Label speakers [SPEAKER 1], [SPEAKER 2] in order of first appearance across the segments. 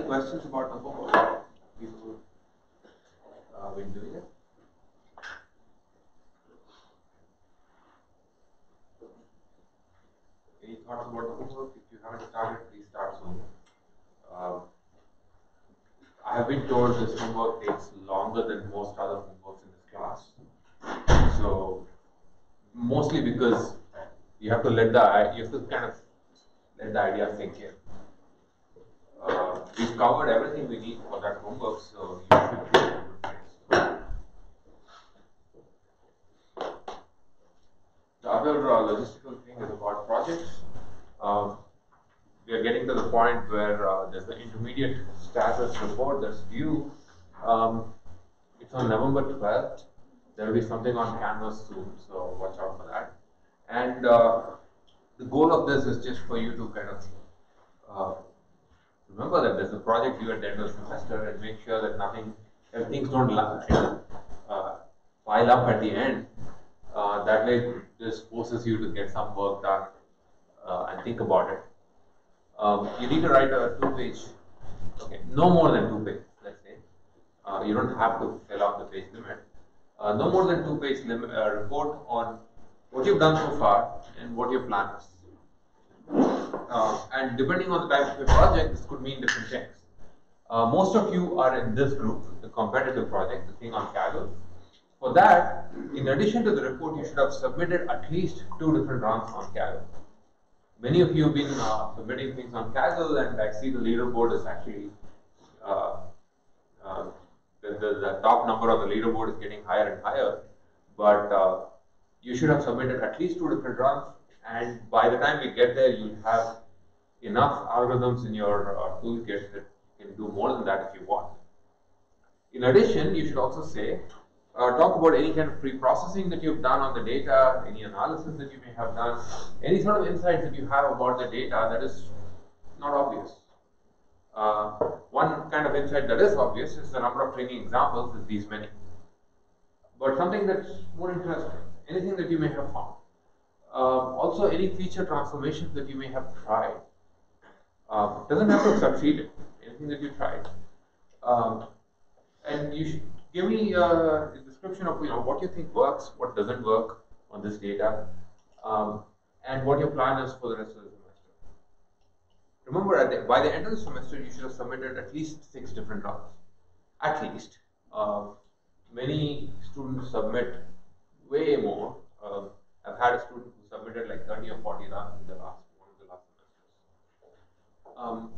[SPEAKER 1] questions about the homework? People been doing it? Any thoughts about the homework? If you haven't started, please start soon. I have been told this homework takes longer than most other homeworks in this class. So mostly because you have to kind of let the idea sink in. We've covered everything we need for that homework, so you should be in a good place. The other logistical thing is about projects. We are getting to the point where there's the intermediate status report that's due. It's on November 12th. There will be something on Canvas soon, so watch out for that. And the goal of this is just for you to kind of remember that there's a project due at the end of the semester and make sure that things don't pile up at the end. That way, this forces you to get some work done and think about it. You need to write a 2-page, no more than 2 pages, let's say. You don't have to fill out the page limit. No more than 2-page report on what you've done so far and what your plan is. And depending on the type of your project, this could mean different things. Most of you are in this group, the competitive project, the thing on Kaggle. For that, in addition to the report, you should have submitted at least 2 different runs on Kaggle. Many of you have been submitting things on Kaggle, and I see the leaderboard is actually the top number on the leaderboard is getting higher and higher. But you should have submitted at least 2 different runs, and by the time you get there, you'll have enough algorithms in your toolkit that you can do more than that if you want. In addition, you should also say, talk about any kind of pre-processing that you've done on the data, any analysis that you may have done, any sort of insights that you have about the data that is not obvious. One kind of insight that is obvious is the number of training examples is these many. But something that's more interesting, anything that you may have found. Also, any feature transformations that you may have tried. Doesn't have to have succeeded, anything that you tried. And you should give me a description of what you think works, what doesn't work on this data, and what your plan is for the rest of the semester. Remember, by the end of the semester, you should have submitted at least 6 different runs. At least. Many students submit way more. I've had a student who submitted like 30 or 40 runs in one of the last semesters.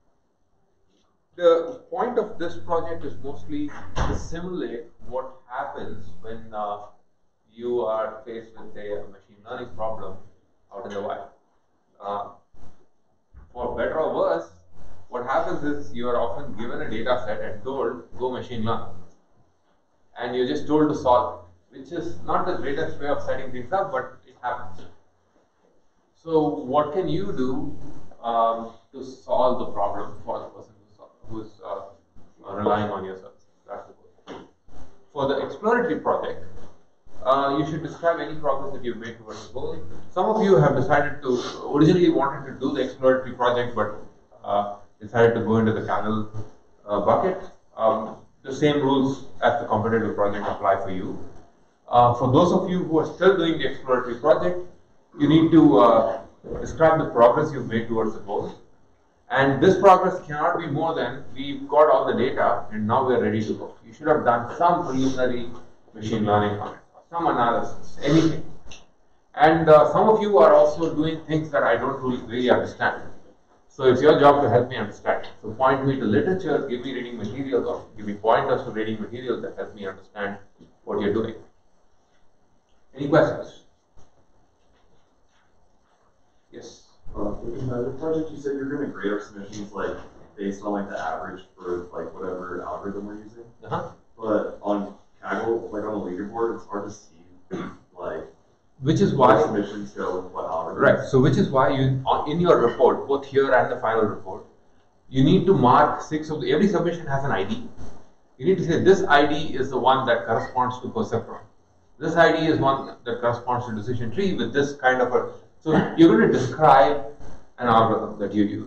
[SPEAKER 1] The point of this project is mostly to simulate what happens when you are faced with, say, a machine learning problem out in the wild. For better or worse, what happens is you are often given a data set and told, go machine learn. And you're just told to solve it, which is not the greatest way of setting things up, but it happens. So what can you do to solve the problem for the person who's relying on your services? That's the goal. For the exploratory project, you should describe any progress that you've made towards the goal. Some of you have decided to, originally wanted to do the exploratory project, but decided to go into the Kaggle bucket. The same rules as the competitive project apply for you. For those of you who are still doing the exploratory project, you need to describe the progress you've made towards the goal. And this progress cannot be more than, we've got all the data and now we're ready to go. You should have done some preliminary machine learning on it, some analysis, anything. And some of you are also doing things that I don't really understand. So it's your job to help me understand. So point me to literature, give me reading materials, or give me pointers to reading materials that help me understand what you're doing. Any questions? Yes?
[SPEAKER 2] In the project, you said you're going to grade our submissions like based on like the average for like whatever algorithm we're using. But on Kaggle, like on the leaderboard, it's hard to see like
[SPEAKER 1] which is why
[SPEAKER 2] submissions go with what algorithm.
[SPEAKER 1] Right. So which is why you in your report, both here and the final report, you need to mark 6 of the every submission has an ID. You need to say this ID is the one that corresponds to perceptron. This ID is one that corresponds to decision tree with this kind of a. So you're going to describe an algorithm that you used.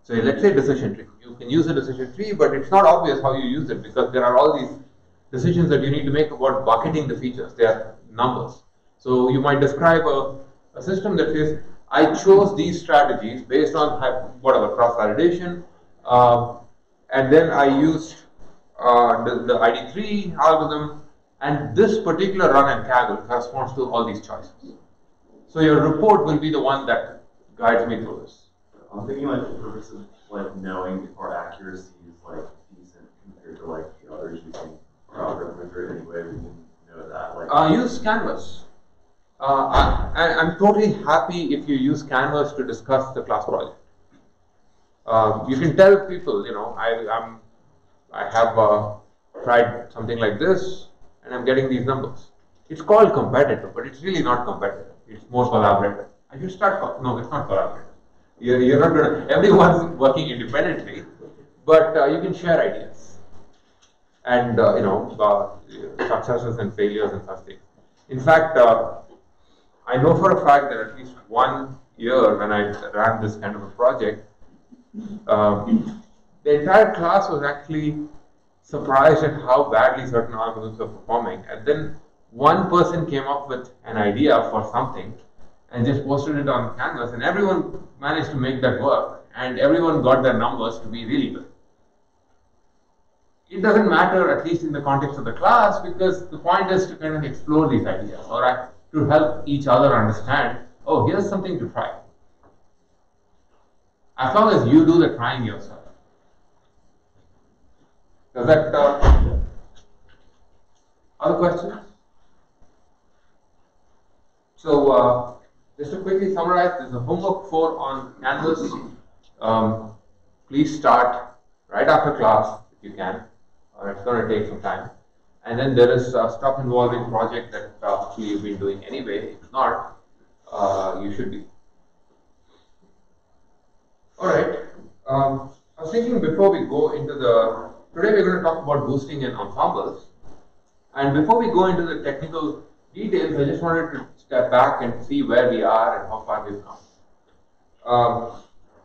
[SPEAKER 1] So let's say decision tree. You can use a decision tree, but it's not obvious how you use it because there are all these decisions that you need to make about bucketing the features. They are numbers. So you might describe a system that says, I chose these strategies based on whatever cross-validation, and then I used the ID3 algorithm, and this particular run in Kaggle corresponds to all these choices. So your report will be the one that guides me through this.
[SPEAKER 2] I'm thinking like the purpose of like knowing if our accuracy is like decent compared to like the others we think our algorithm is right anyway, we can know that. Like
[SPEAKER 1] use Canvas. I'm totally happy if you use Canvas to discuss the class project. You can tell people, you know, I have tried something like this and I'm getting these numbers. It's called competitive, but it's really not competitive. It's more collaborative. I should start. No, it's not collaborative. You're not going to. Everyone's working independently, but you can share ideas and you know successes and failures and such things. In fact, I know for a fact that at least 1 year when I ran this kind of a project, the entire class was actually surprised at how badly certain algorithms were performing, and then one person came up with an idea for something and just posted it on Canvas, and everyone managed to make that work, and everyone got their numbers to be really good. It doesn't matter, at least in the context of the class, because the point is to kind of explore these ideas or to help each other understand, oh, here's something to try. As long as you do the trying yourself. Does that other questions? So just to quickly summarize, there's a homework 4 on Canvas. Please start right after class if you can, or it's going to take some time. And then there is stuff involving project that you've been doing anyway. If not, you should be. All right. I was thinking before we go into today we're going to talk about boosting and ensembles. And before we go into the technical details, I just wanted to step back and see where we are and how far we've come.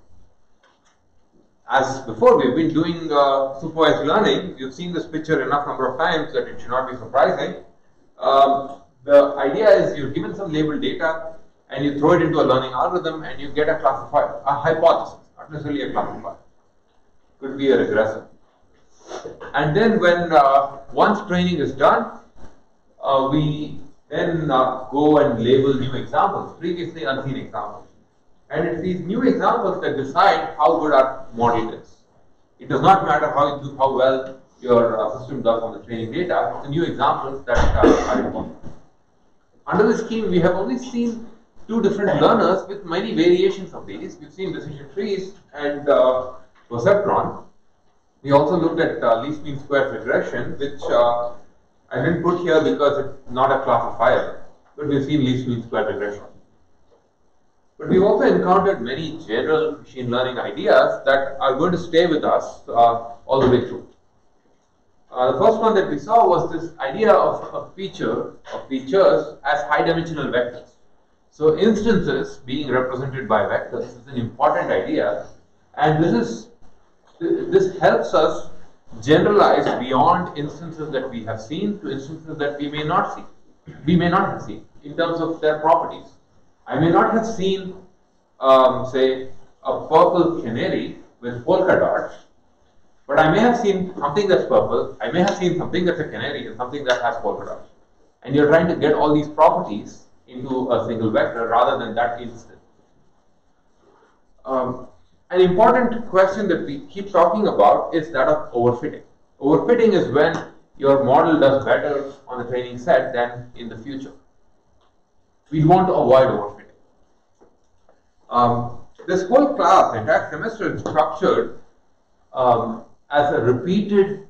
[SPEAKER 1] As before, we've been doing supervised learning. You've seen this picture enough number of times that it should not be surprising. The idea is you're given some labeled data and you throw it into a learning algorithm and you get a classifier, a hypothesis, not necessarily a classifier. Could be a regressor. And then when once training is done, we then go and label new examples, previously unseen examples. And it's these new examples that decide how good our model is. It does not matter how well your system does on the training data. It's the new examples that are important. Under the scheme, we have only seen 2 different learners with many variations of these. We've seen decision trees and perceptron. We also looked at least mean squares regression, which I didn't put here because it's not a classifier, but we've seen least mean square regression. But we've also encountered many general machine learning ideas that are going to stay with us all the way through. The first one that we saw was this idea of features as high-dimensional vectors. So instances being represented by vectors is an important idea, and this helps us generalize beyond instances that we have seen to instances that we may not have seen in terms of their properties. I may not have seen, say, a purple canary with polka dots, but I may have seen something that's purple, I may have seen something that's a canary and something that has polka dots. And you're trying to get all these properties into a single vector rather than that instant. An important question that we keep talking about is that of overfitting. Overfitting is when your model does better on the training set than in the future. We want to avoid overfitting. This whole class, the entire semester, is structured as a repeated,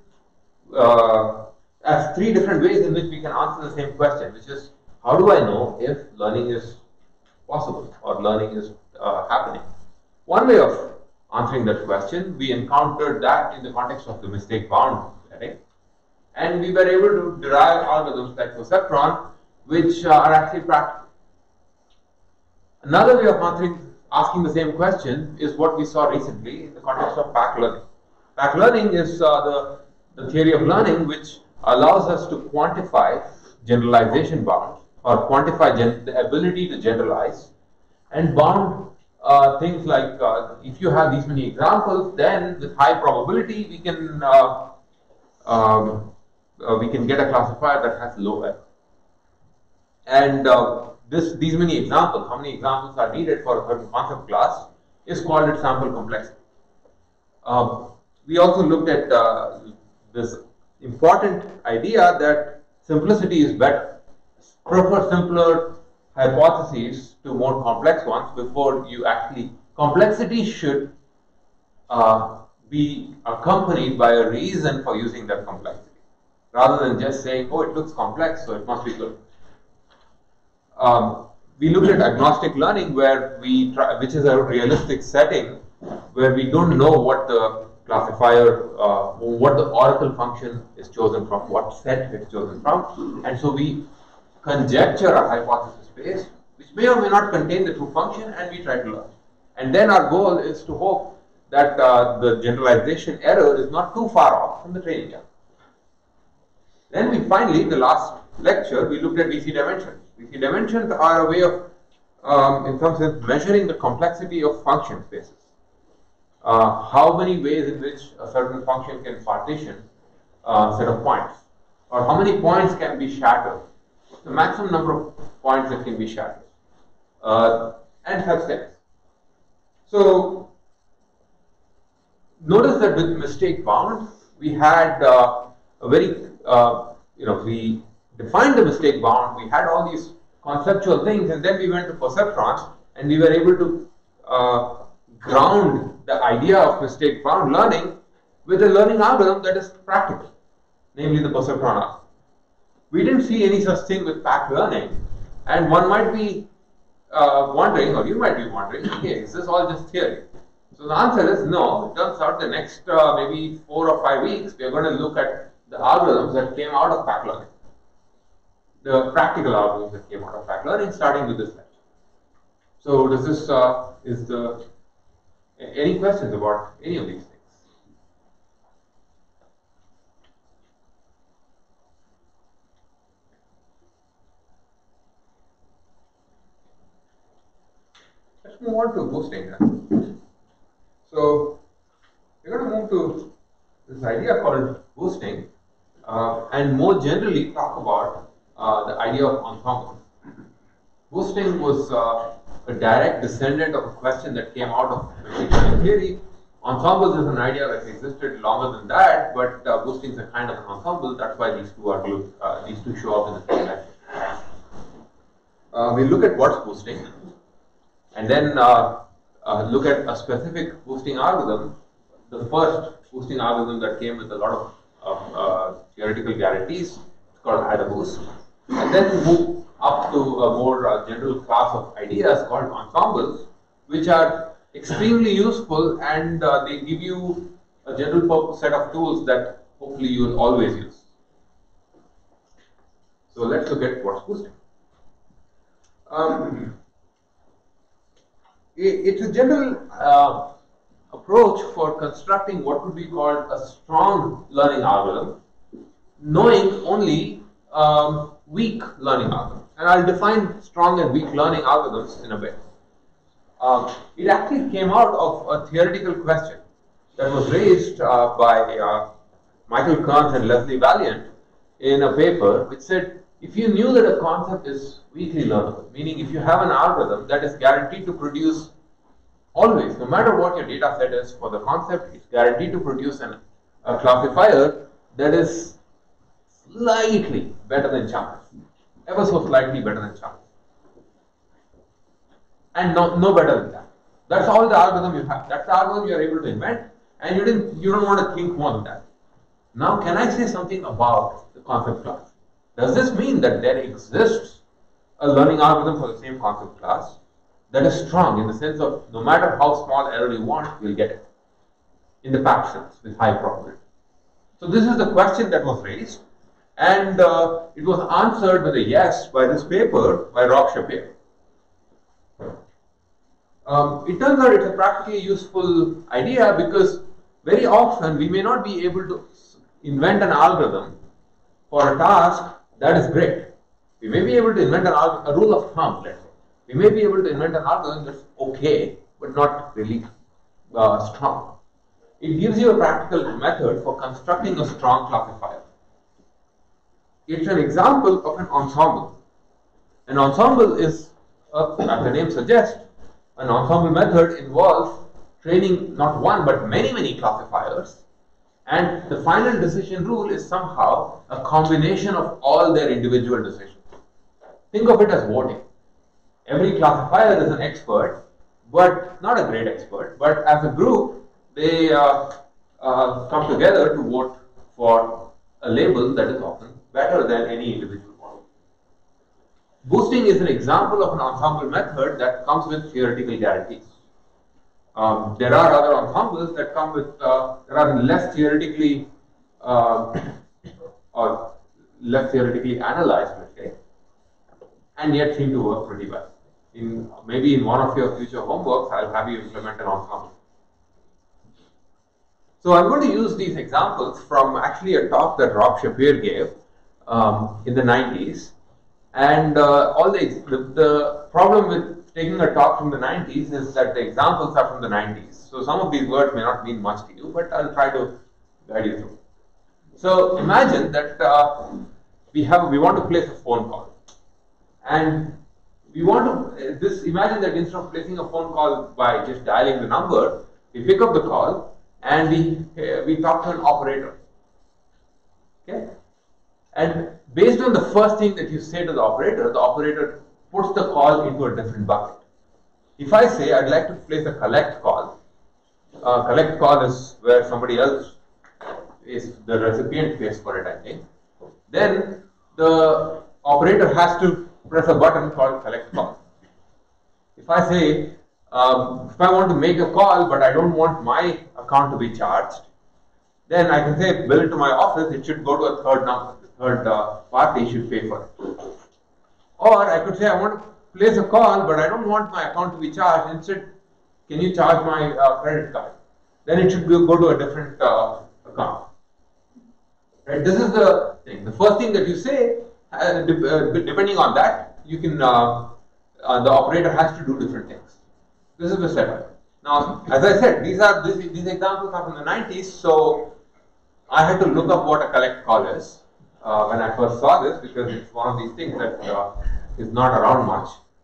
[SPEAKER 1] as 3 different ways in which we can answer the same question, which is, how do I know if learning is possible or learning is happening? One way of answering that question, we encountered that in the context of the mistake bound setting, and we were able to derive algorithms like perceptron, which are actually practical. Another way of answering asking the same question is what we saw recently in the context of pack learning. Pack learning is the theory of learning which allows us to quantify generalization bounds or quantify the ability to generalize and bound things like if you have these many examples, then with high probability we can get a classifier that has low error. And these many examples, how many examples are needed for a certain concept class, is called its sample complexity. We also looked at this important idea that simplicity is better. Prefer simpler hypotheses to more complex ones before you actually. Complexity should be accompanied by a reason for using that complexity, rather than just saying, oh, it looks complex, so it must be good. We looked at agnostic learning, where we try, which is a realistic setting where we don't know what the classifier, what the oracle function is chosen from, what set it's chosen from, and so we conjecture a hypothesis space which may or may not contain the true function, and we try to learn. And then our goal is to hope that the generalization error is not too far off from the training error. Then we finally, in the last lecture, we looked at VC dimensions. VC dimensions are a way of, in some sense, measuring the complexity of function spaces. How many ways in which a certain function can partition a set of points, or how many points can be shattered, the maximum number of points that can be shattered, and such things. So notice that with mistake bound, we had a very, we defined the mistake bound, we had all these conceptual things, and then we went to perceptrons, and we were able to ground the idea of mistake bound learning with a learning algorithm that is practical, namely the perceptron algorithm. We didn't see any such thing with pack learning, and one might be wondering, or you might be wondering, okay, is this all just theory? So the answer is no. It turns out the next maybe 4 or 5 weeks, we are going to look at the algorithms that came out of pack learning, the practical algorithms that came out of pack learning, starting with this lecture. So does this any questions about any of these things? Let's move on to boosting then. So we're going to move to this idea called boosting, and more generally talk about the idea of ensemble. Boosting was a direct descendant of a question that came out of machine learning theory. Ensembles is an idea that existed longer than that, but boosting is a kind of an ensemble. That's why these two are these two show up in the same lecture. We look at what's boosting, and then look at a specific boosting algorithm, the first boosting algorithm that came with a lot of theoretical guarantees. It's called AdaBoost, and then move up to a more general class of ideas called ensembles, which are extremely useful, and they give you a general purpose set of tools that hopefully you will always use. So let's look at what's boosting. It's a general approach for constructing what would be called a strong learning algorithm, knowing only weak learning algorithms. And I'll define strong and weak learning algorithms in a bit. It actually came out of a theoretical question that was raised by Michael Kearns and Leslie Valiant in a paper, which said, if you knew that a concept is weakly learnable, meaning if you have an algorithm that is guaranteed to produce always, no matter what your data set is for the concept, it's guaranteed to produce a classifier that is slightly better than chunks, ever so slightly better than chunks, and no better than that. That's all the algorithm you have. That's the algorithm you are able to invent, and you don't want to think more than that. Now, can I say something about the concept class? Does this mean that there exists a learning algorithm for the same concept class that is strong in the sense of no matter how small error you want, you'll get it in the packed sense with high probability? So this is the question that was raised, and it was answered with a yes by this paper by Rob Shapiro. It turns out it's a practically useful idea because very often we may not be able to invent an algorithm for a task that is great. We may be able to invent a rule of thumb, let's say. We may be able to invent an algorithm that's okay, but not really strong. It gives you a practical method for constructing a strong classifier. It's an example of an ensemble. An ensemble is, as the name suggests, an ensemble method involves training not one but many classifiers, and the final decision rule is somehow a combination of all their individual decisions. Think of it as voting. Every classifier is an expert, but not a great expert, but as a group, they come together to vote for a label that is often better than any individual one. Boosting is an example of an ensemble method that comes with theoretical guarantees. There are other ensembles that come with rather less theoretically or less theoretically analyzed, let's say, and yet seem to work pretty well. Maybe in one of your future homeworks, I'll have you implement an ensemble. So I'm going to use these examples from actually a talk that Rob Shapiro gave in the 90s. And the problem with taking a talk from the 90s is that the examples are from the 90s. So some of these words may not mean much to you, but I'll try to guide you through. So imagine that we want to place a phone call, and we want to imagine that instead of placing a phone call by just dialing the number, we pick up the call and we talk to an operator. Okay, and based on the first thing that you say to the operator puts the call into a different bucket. If I say I'd like to place a collect call is where somebody else is the recipient pays for it, I think. Then the operator has to press a button called collect call. If I say, if I want to make a call but I don't want my account to be charged, then I can say bill it to my office, it should go to a third number, the third party should pay for it. Or I could say I want to place a call but I don't want my account to be charged, instead can you charge my credit card? Then it should go to a different account. Right? This is the thing. The first thing that you say, depending on that, you can the operator has to do different things. This is the setup. Now, as I said, these examples are from the 90s, so I had to look up what a collect call is when I first saw this, because it's one of these things that is not around much.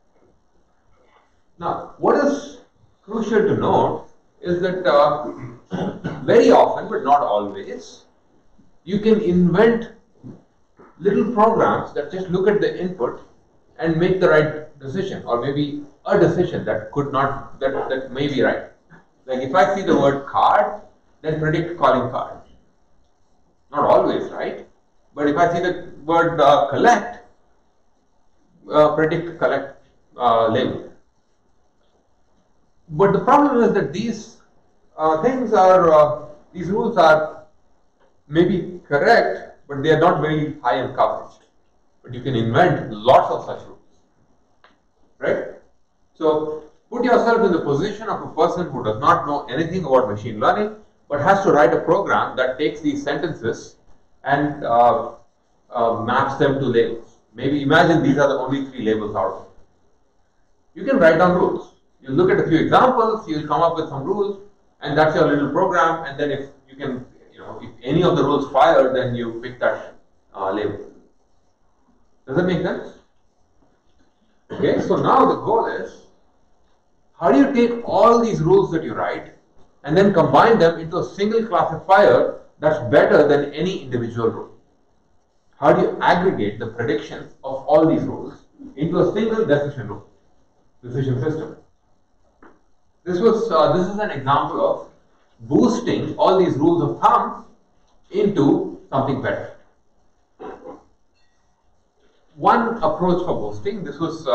[SPEAKER 1] Now, what is crucial to note is that very often, but not always, you can invent little programs that just look at the input and make the right decision, or maybe a decision that that may be right. Like if I see the word card, then predict calling card. Not always right, but if I see the word collect, predict collect label. But the problem is that these these rules are maybe correct, but they are not very high in coverage. But you can invent lots of such rules, right? So put yourself in the position of a person who does not know anything about machine learning, but has to write a program that takes these sentences and maps them to labels. Maybe imagine these are the only 3 labels out there. You can write down rules. You look at a few examples, you'll come up with some rules, and that's your little program. And then if you can, if any of the rules fire, then you pick that label. Does that make sense? Okay, so now the goal is, how do you take all these rules that you write and then combine them into a single classifier that's better than any individual rule? How do you aggregate the predictions of all these rules into a single decision system? This is an example of boosting all these rules of thumb into something better. One approach for boosting, this is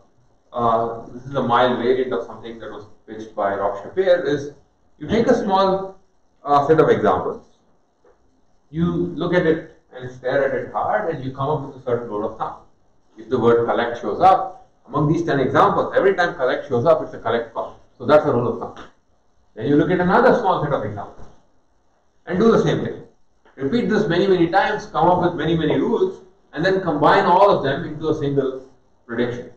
[SPEAKER 1] a mild variant of something that was pitched by Rob Shapiro, is you take a small set of examples, you look at it and stare at it hard, and you come up with a certain rule of thumb. If the word collect shows up, among these 10 examples, every time collect shows up, it's a collect call. So that's a rule of thumb. Then you look at another small set of examples and do the same thing. Repeat this many times, come up with many rules, and then combine all of them into a single prediction.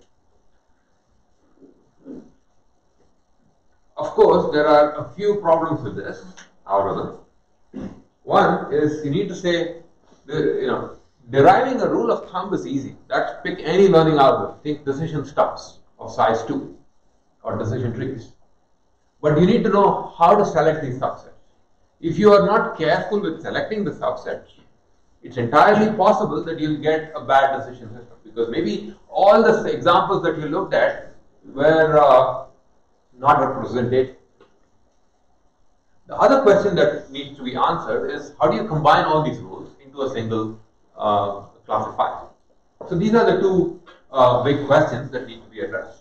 [SPEAKER 1] Of course, there are a few problems with this algorithm. One is you need to say, deriving a rule of thumb is easy. That's pick any learning algorithm. Take decision stubs of size 2 or decision trees. But you need to know how to select these subsets. If you are not careful with selecting the subsets, it's entirely possible that you'll get a bad decision system, because maybe all the examples that you looked at were not representative. The other question that needs to be answered is, how do you combine all these rules into a single classifier? So these are the two big questions that need to be addressed.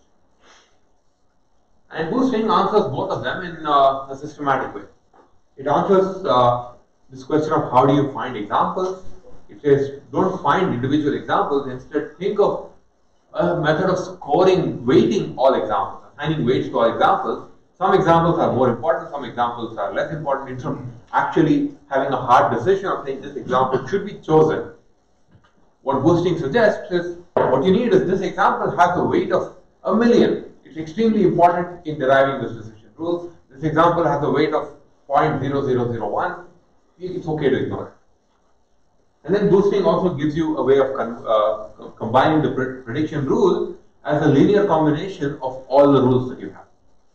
[SPEAKER 1] And Boosting answers both of them in a systematic way. It answers this question of how do you find examples. It says don't find individual examples, instead think of a method of scoring, weighting all examples, assigning weights to all examples. Some examples are more important, some examples are less important. Instead of actually having a hard decision of saying this example should be chosen, what Boosting suggests is what you need is this example has a weight of 1,000,000. It's extremely important in deriving this decision rule. This example has a weight of 0.0001. It's okay to ignore it. And then Boosting also gives you a way of combining the prediction rule as a linear combination of all the rules that you have.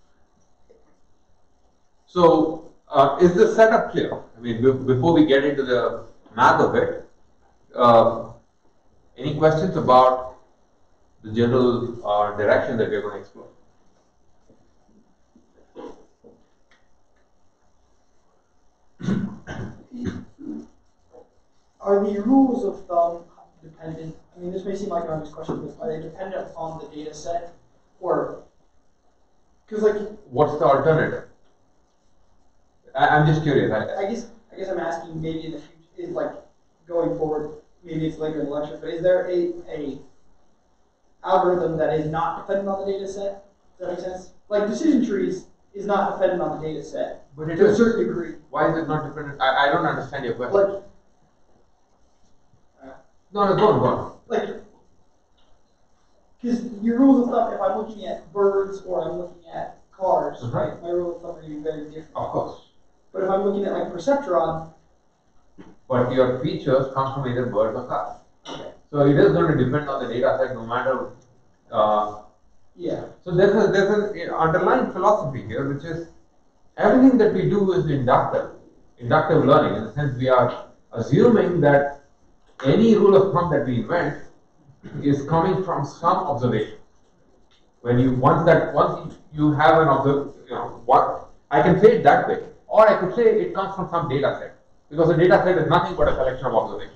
[SPEAKER 1] So, is this setup clear? I mean, before we get into the math of it, any questions about the general direction that we are going to explore?
[SPEAKER 3] Are the rules of thumb dependent? I mean, this may seem like an obvious question, but are they dependent on the data set, or because
[SPEAKER 1] what's the alternative? I'm just curious.
[SPEAKER 3] I guess I'm asking, maybe in the future, is going forward, maybe it's later in the lecture, but is there a algorithm that is not dependent on the data set? Does that make sense? Like decision trees is not dependent on the data set,
[SPEAKER 1] but it
[SPEAKER 3] to
[SPEAKER 1] is
[SPEAKER 3] a certain degree.
[SPEAKER 1] Why is it not dependent? I don't understand your question. No, go on.
[SPEAKER 3] Because your rules of thumb, if I'm looking at birds or I'm looking at cars, right, my rule of thumb are going to be very different.
[SPEAKER 1] Of course.
[SPEAKER 3] But if I'm looking at perceptron.
[SPEAKER 1] But your features come from either birds or cars.
[SPEAKER 3] Okay.
[SPEAKER 1] So it is going to depend on the data set no matter.
[SPEAKER 3] Yeah.
[SPEAKER 1] So there's an underlying philosophy here, which is everything that we do is inductive learning, in the sense we are assuming that any rule of thumb that we invent is coming from some observation. Once you have an I can say it that way, or I could say it comes from some data set, because the data set is nothing but a collection of observations.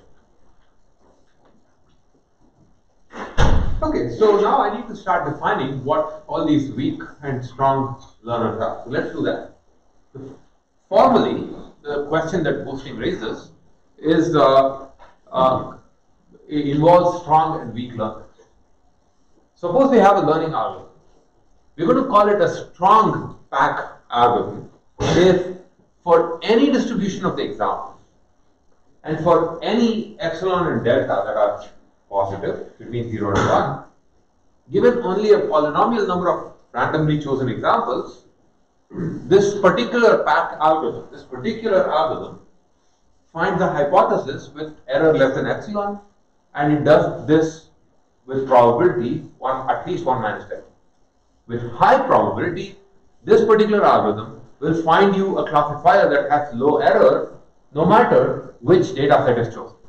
[SPEAKER 1] Okay, so now I need to start defining what all these weak and strong learners are. So let's do that. Formally, the question that Boosting raises is it involves strong and weak learners. Suppose we have a learning algorithm. We're going to call it a strong pack algorithm if for any distribution of the examples and for any epsilon and delta that are positive between 0 and 1, given only a polynomial number of randomly chosen examples, this particular pack algorithm, finds a hypothesis with error less than epsilon, and it does this with probability at least 1 minus delta. With high probability, this particular algorithm will find you a classifier that has low error no matter which data set is chosen,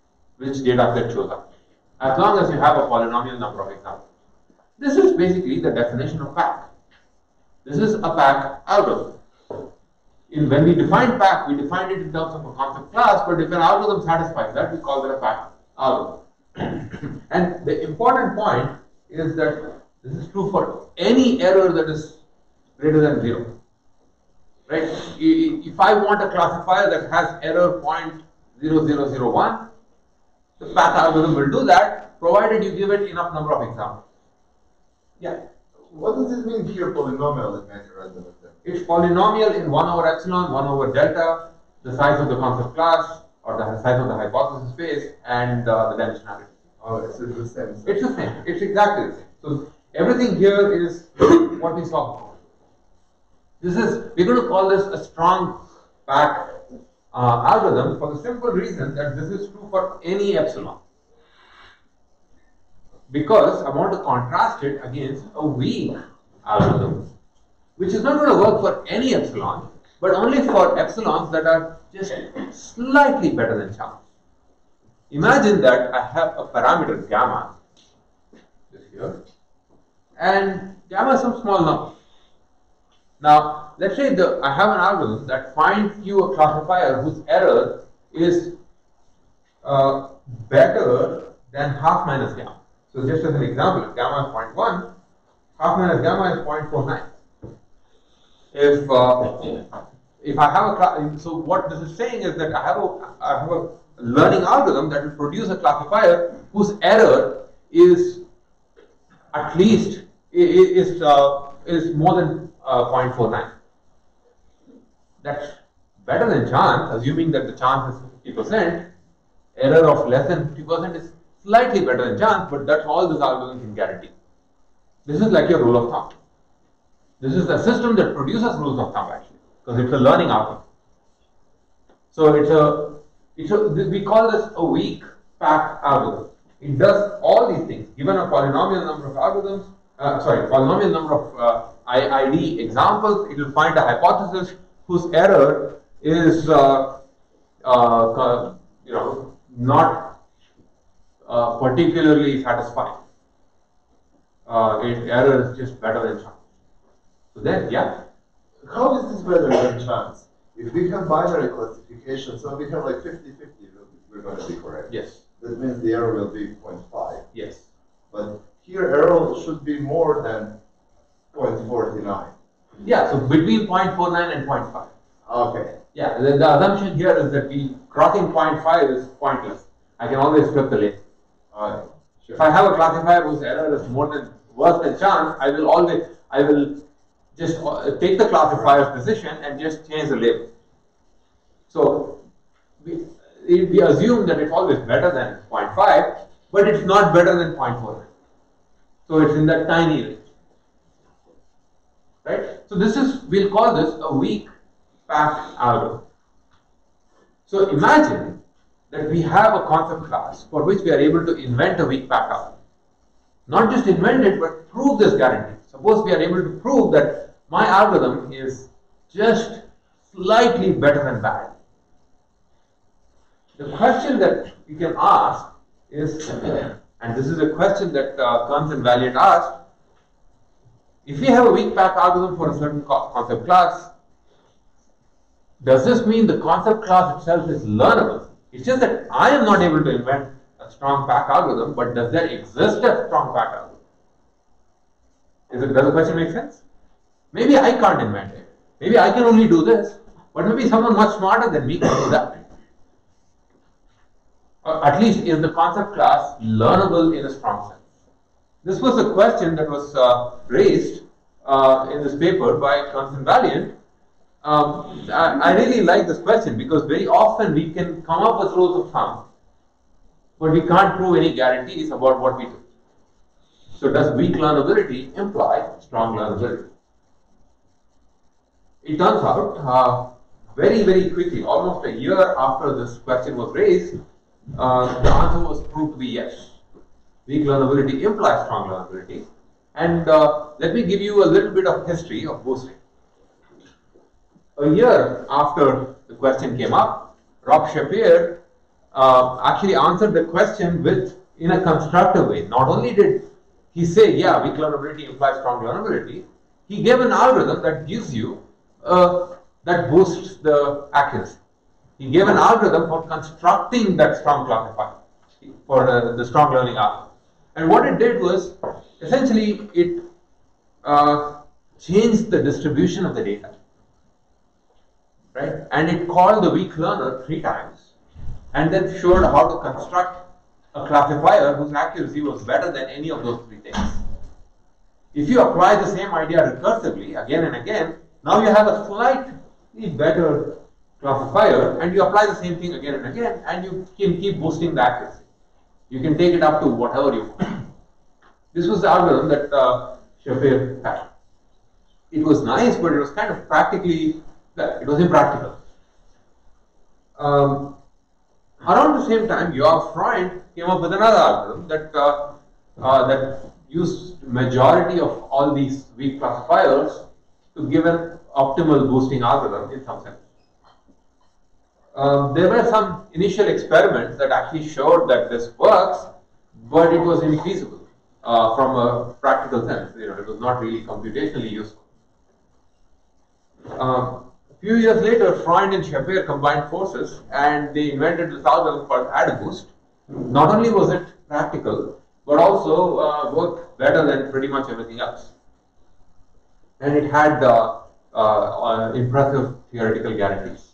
[SPEAKER 1] as long as you have a polynomial number of examples. This is basically the definition of pack. This is a pack algorithm. When we define pack, we define it in terms of a concept class, but if an algorithm satisfies that, we call it a pack algorithm. And the important point is that this is true for any error that is greater than 0. Right? If I want a classifier that has error 0.0001, the pack algorithm will do that, provided you give it enough number of examples. Yeah.
[SPEAKER 4] What does it mean here, polynomial in many random attempts?
[SPEAKER 1] It's polynomial in 1 over epsilon, 1 over delta, the size of the concept class, or the size of the hypothesis space, and the dimensionality.
[SPEAKER 4] Oh, it's the same.
[SPEAKER 1] It's the same. It's exactly the same. So everything here is what we saw before. We're going to call this a strong pack algorithm for the simple reason that this is true for any epsilon. Because I want to contrast it against a weak algorithm, which is not going to work for any epsilon, but only for epsilons that are just slightly better than chance. Imagine that I have a parameter gamma, this here, and gamma is some small number. Now, let's say I have an algorithm that finds you a classifier whose error is better than half minus gamma. So just as an example, if gamma is 0.1, half minus gamma is 0.49. If I have so what this is saying is that I have a learning algorithm that will produce a classifier whose error is at least is more than 0.49. That's better than chance, assuming that the chance is 50%. Error of less than 50% is slightly better than chance, but that's all this algorithm can guarantee. This is like your rule of thumb. This is a system that produces rules of thumb actually, because it's a learning algorithm. So we call this a weak pack algorithm. It does all these things. Given a polynomial number of algorithms, polynomial number of ID examples, it will find a hypothesis whose error is not particularly satisfying. Error is just better than chance. So then, yeah.
[SPEAKER 4] How is this better than chance? If we have binary classification, so we have like 50-50, we're going to be correct.
[SPEAKER 1] Yes.
[SPEAKER 4] That means the error will be 0.5.
[SPEAKER 1] Yes.
[SPEAKER 4] But here error should be more than 0.49.
[SPEAKER 1] Yeah, so between 0.49 and 0.5.
[SPEAKER 4] Okay.
[SPEAKER 1] Yeah, the assumption here is that crossing 0.5 is pointless. I can always flip the label.
[SPEAKER 4] Alright.
[SPEAKER 1] If I have a classifier whose error is worse than chance, I will just take the classifier's decision and just change the label. So we assume that it's always better than 0.5, but it's not better than 0.49. So it's in that tiny range. Right? So we'll call this a weak pack algorithm. So imagine that we have a concept class for which we are able to invent a weak pack algorithm. Not just invent it, but prove this guarantee. Suppose we are able to prove that my algorithm is just slightly better than bad. The question that we can ask is, and this is a question that Kearns and Valiant asked, if we have a weak pack algorithm for a certain concept class, does this mean the concept class itself is learnable? It's just that I am not able to invent a strong pack algorithm, but does there exist a strong pack algorithm? Does the question make sense? Maybe I can't invent it. Maybe I can only do this, but maybe someone much smarter than me can do that. Or at least, is the concept class learnable in a strong sense? This was a question that was raised in this paper by Kearns and Valiant. I really like this question because very often we can come up with rules of thumb, but we can't prove any guarantees about what we do. So does weak learnability imply strong learnability? It turns out very, very quickly, almost a year after this question was raised, the answer was proved to be yes. Weak learnability implies strong learnability. And let me give you a little bit of history of boosting. A year after the question came up, Rob Shapiro actually answered the question in a constructive way. Not only did he say, yeah, weak learnability implies strong learnability, he gave an algorithm that gives you, that boosts the accuracy. He gave an algorithm for constructing that strong classifier, for the strong learning algorithm. And what it did was, essentially, it changed the distribution of the data. Right? And it called the weak learner 3 times, and then showed how to construct a classifier whose accuracy was better than any of those 3 things. If you apply the same idea recursively again and again, now you have a slightly better classifier, and you apply the same thing again and again, and you can keep boosting the accuracy. You can take it up to whatever you want. This was the algorithm that Shafir had. It was nice, but it was kind of practically, it was impractical. Around the same time, Georg Freund came up with another algorithm that used majority of all these weak classifiers to give an optimal boosting algorithm in some sense. There were some initial experiments that actually showed that this works, but it was infeasible from a practical sense. It was not really computationally useful. A few years later, Freund and Shafir combined forces, and they invented this algorithm called AdaBoost. Not only was it practical, but also worked better than pretty much everything else. And it had impressive theoretical guarantees.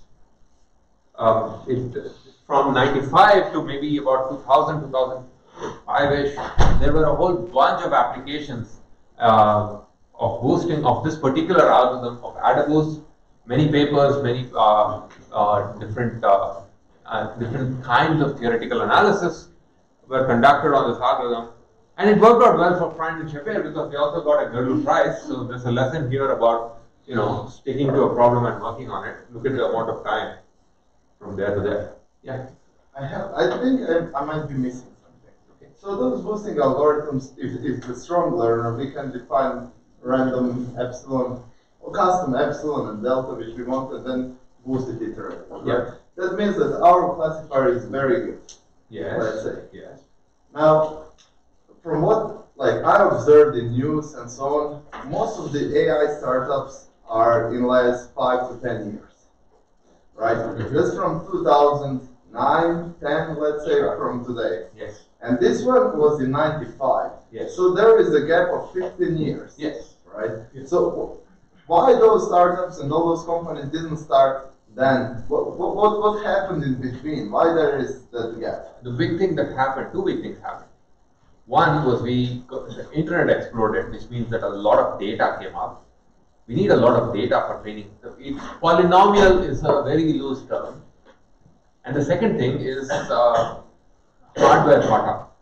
[SPEAKER 1] From 95 to maybe about 2000, 2005-ish, there were a whole bunch of applications of boosting of this particular algorithm of AdaBoost. Many papers, many different kinds of theoretical analysis were conducted on this algorithm, and it worked out well for Freund and Shafir because they also got a Gödel Prize. So there's a lesson here about sticking to a problem and working on it. Look at the amount of time from there to there. Yeah.
[SPEAKER 4] I think I might be missing something. Okay. So those boosting algorithms, if the strong learner, we can define random epsilon or custom epsilon and delta which we want, and then boost it iteratively.
[SPEAKER 1] Yeah.
[SPEAKER 4] That means that our classifier is very good.
[SPEAKER 1] Yes.
[SPEAKER 4] Let's say.
[SPEAKER 1] Yes.
[SPEAKER 4] Now, from what I observed in news and so on, most of the AI startups are in last 5 to 10 years. Right?
[SPEAKER 1] Mm-hmm.
[SPEAKER 4] That's from 2009, 10, let's say,
[SPEAKER 1] Sure.
[SPEAKER 4] from today.
[SPEAKER 1] Yes.
[SPEAKER 4] And this one was in 95.
[SPEAKER 1] Yes.
[SPEAKER 4] So there is a gap of 15 years.
[SPEAKER 1] Yes.
[SPEAKER 4] Right?
[SPEAKER 1] Yes.
[SPEAKER 4] So why those startups and all those companies didn't start then? What happened in between? Why there is that gap?
[SPEAKER 1] The big thing that happened, two big things happened. One was the internet exploded, which means that a lot of data came up. We need a lot of data for training. Polynomial is a very loose term. And the second thing is hardware caught up.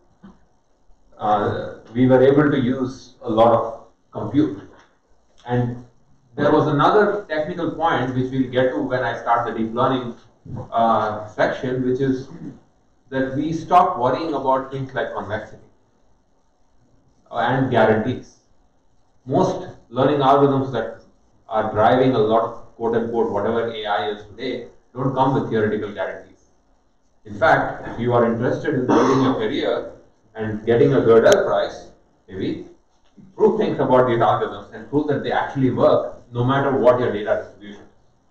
[SPEAKER 1] We were able to use a lot of compute. And there was another technical point which we'll get to when I start the deep learning section, which is that we stopped worrying about things like convexity and guarantees. Most learning algorithms that are driving a lot of quote unquote whatever AI is today don't come with theoretical guarantees. In fact, if you are interested in building a career and getting a Gödel Prize, maybe prove things about these algorithms and prove that they actually work no matter what your data distribution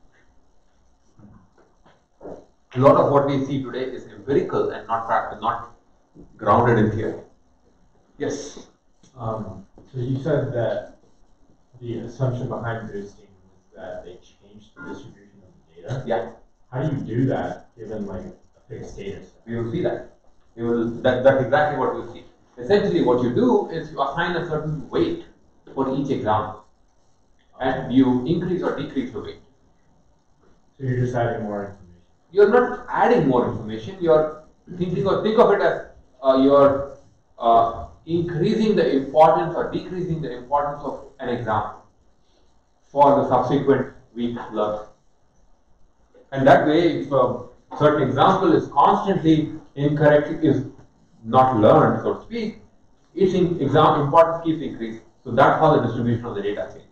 [SPEAKER 1] is. A lot of what we see today is empirical and not practical, not grounded in theory. Yes.
[SPEAKER 5] So you said that the assumption behind boosting was that they changed the distribution of the data.
[SPEAKER 1] Yeah.
[SPEAKER 5] How do you do that given a fixed data set?
[SPEAKER 1] We will see that. That's exactly what we'll see. Essentially, what you do is you assign a certain weight for each example, and you increase or decrease the weight.
[SPEAKER 5] So you're just adding more information.
[SPEAKER 1] You're not adding more information. You're think of it as you're increasing the importance or decreasing the importance of an example for the subsequent week learner. And that way, if a certain example is constantly incorrect, is not learned, so to speak, its importance keeps increasing. So that's how the distribution of the data changes.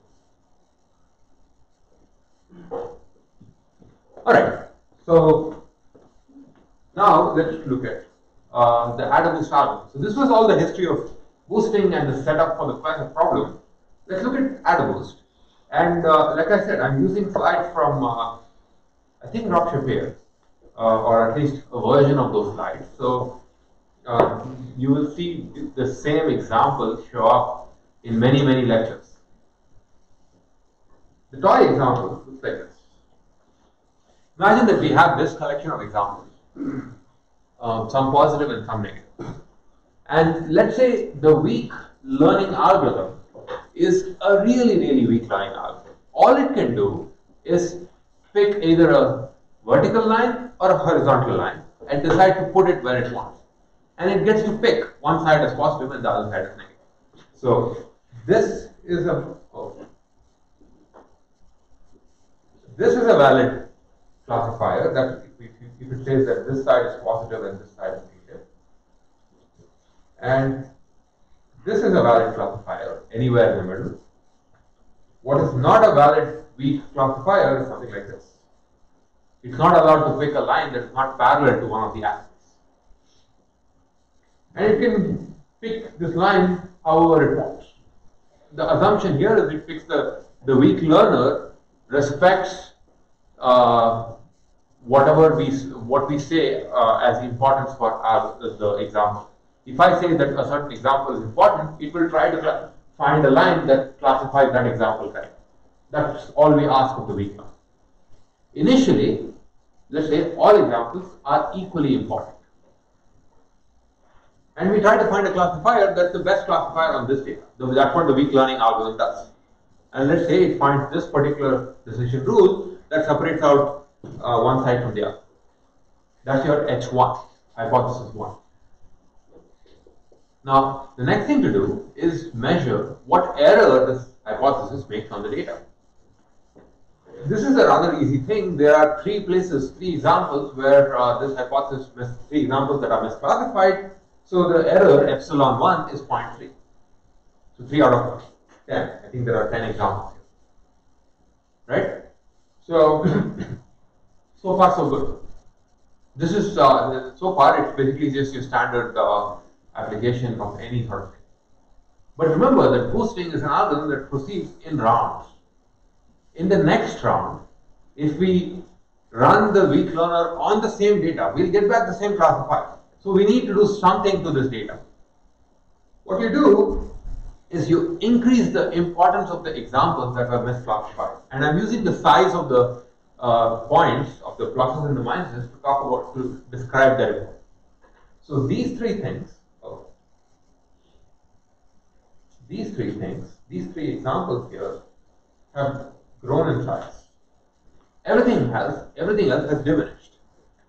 [SPEAKER 1] Alright, so now let's look at the AdaBoost algorithm. So this was all the history of boosting and the setup for the problem. Let's look at AdaBoost. And like I said, I'm using slides from, I think, Rob Shafir, or at least a version of those slides. So you will see the same example show up in many, many lectures. The toy example looks like this. Imagine that we have this collection of examples, some positive and some negative. And let's say the weak learning algorithm is a really, really weak learning algorithm. All it can do is pick either a vertical line or a horizontal line and decide to put it where it wants. And it gets to pick one side as positive and the other side as negative. So this is a valid classifier that if it says that this side is positive and this side is negative. And this is a valid classifier anywhere in the middle. What is not a valid weak classifier is something like this. It's not allowed to pick a line that is not parallel to one of the axes. And it can pick this line however it wants. The assumption here is it picks the weak learner respects what we say as importance for the example. If I say that a certain example is important, it will try to find a line that classifies that example correctly. That's all we ask of the weak learner. Initially, let's say all examples are equally important. And we try to find a classifier that's the best classifier on this data. That's what the weak learning algorithm does. And let's say it finds this particular decision rule that separates out one side from the other. That's your H1, hypothesis 1. Now, the next thing to do is measure what error this hypothesis makes on the data. This is a rather easy thing. There are three examples where this hypothesis, three examples that are misclassified. So the error epsilon 1 is 0.3. So 3 out of 10. I think there are 10 examples here. Right? So, so far so good. This is, so far it's basically just your standard application of any sort of thing. But remember that boosting is an algorithm that proceeds in rounds. In the next round, if we run the weak learner on the same data, we'll get back the same classifier. So we need to do something to this data. What you do is you increase the importance of the examples that are misclassified. And I'm using the size of the points of the pluses and the minuses to describe their importance. So these three examples here have grown in size. Everything else has diminished.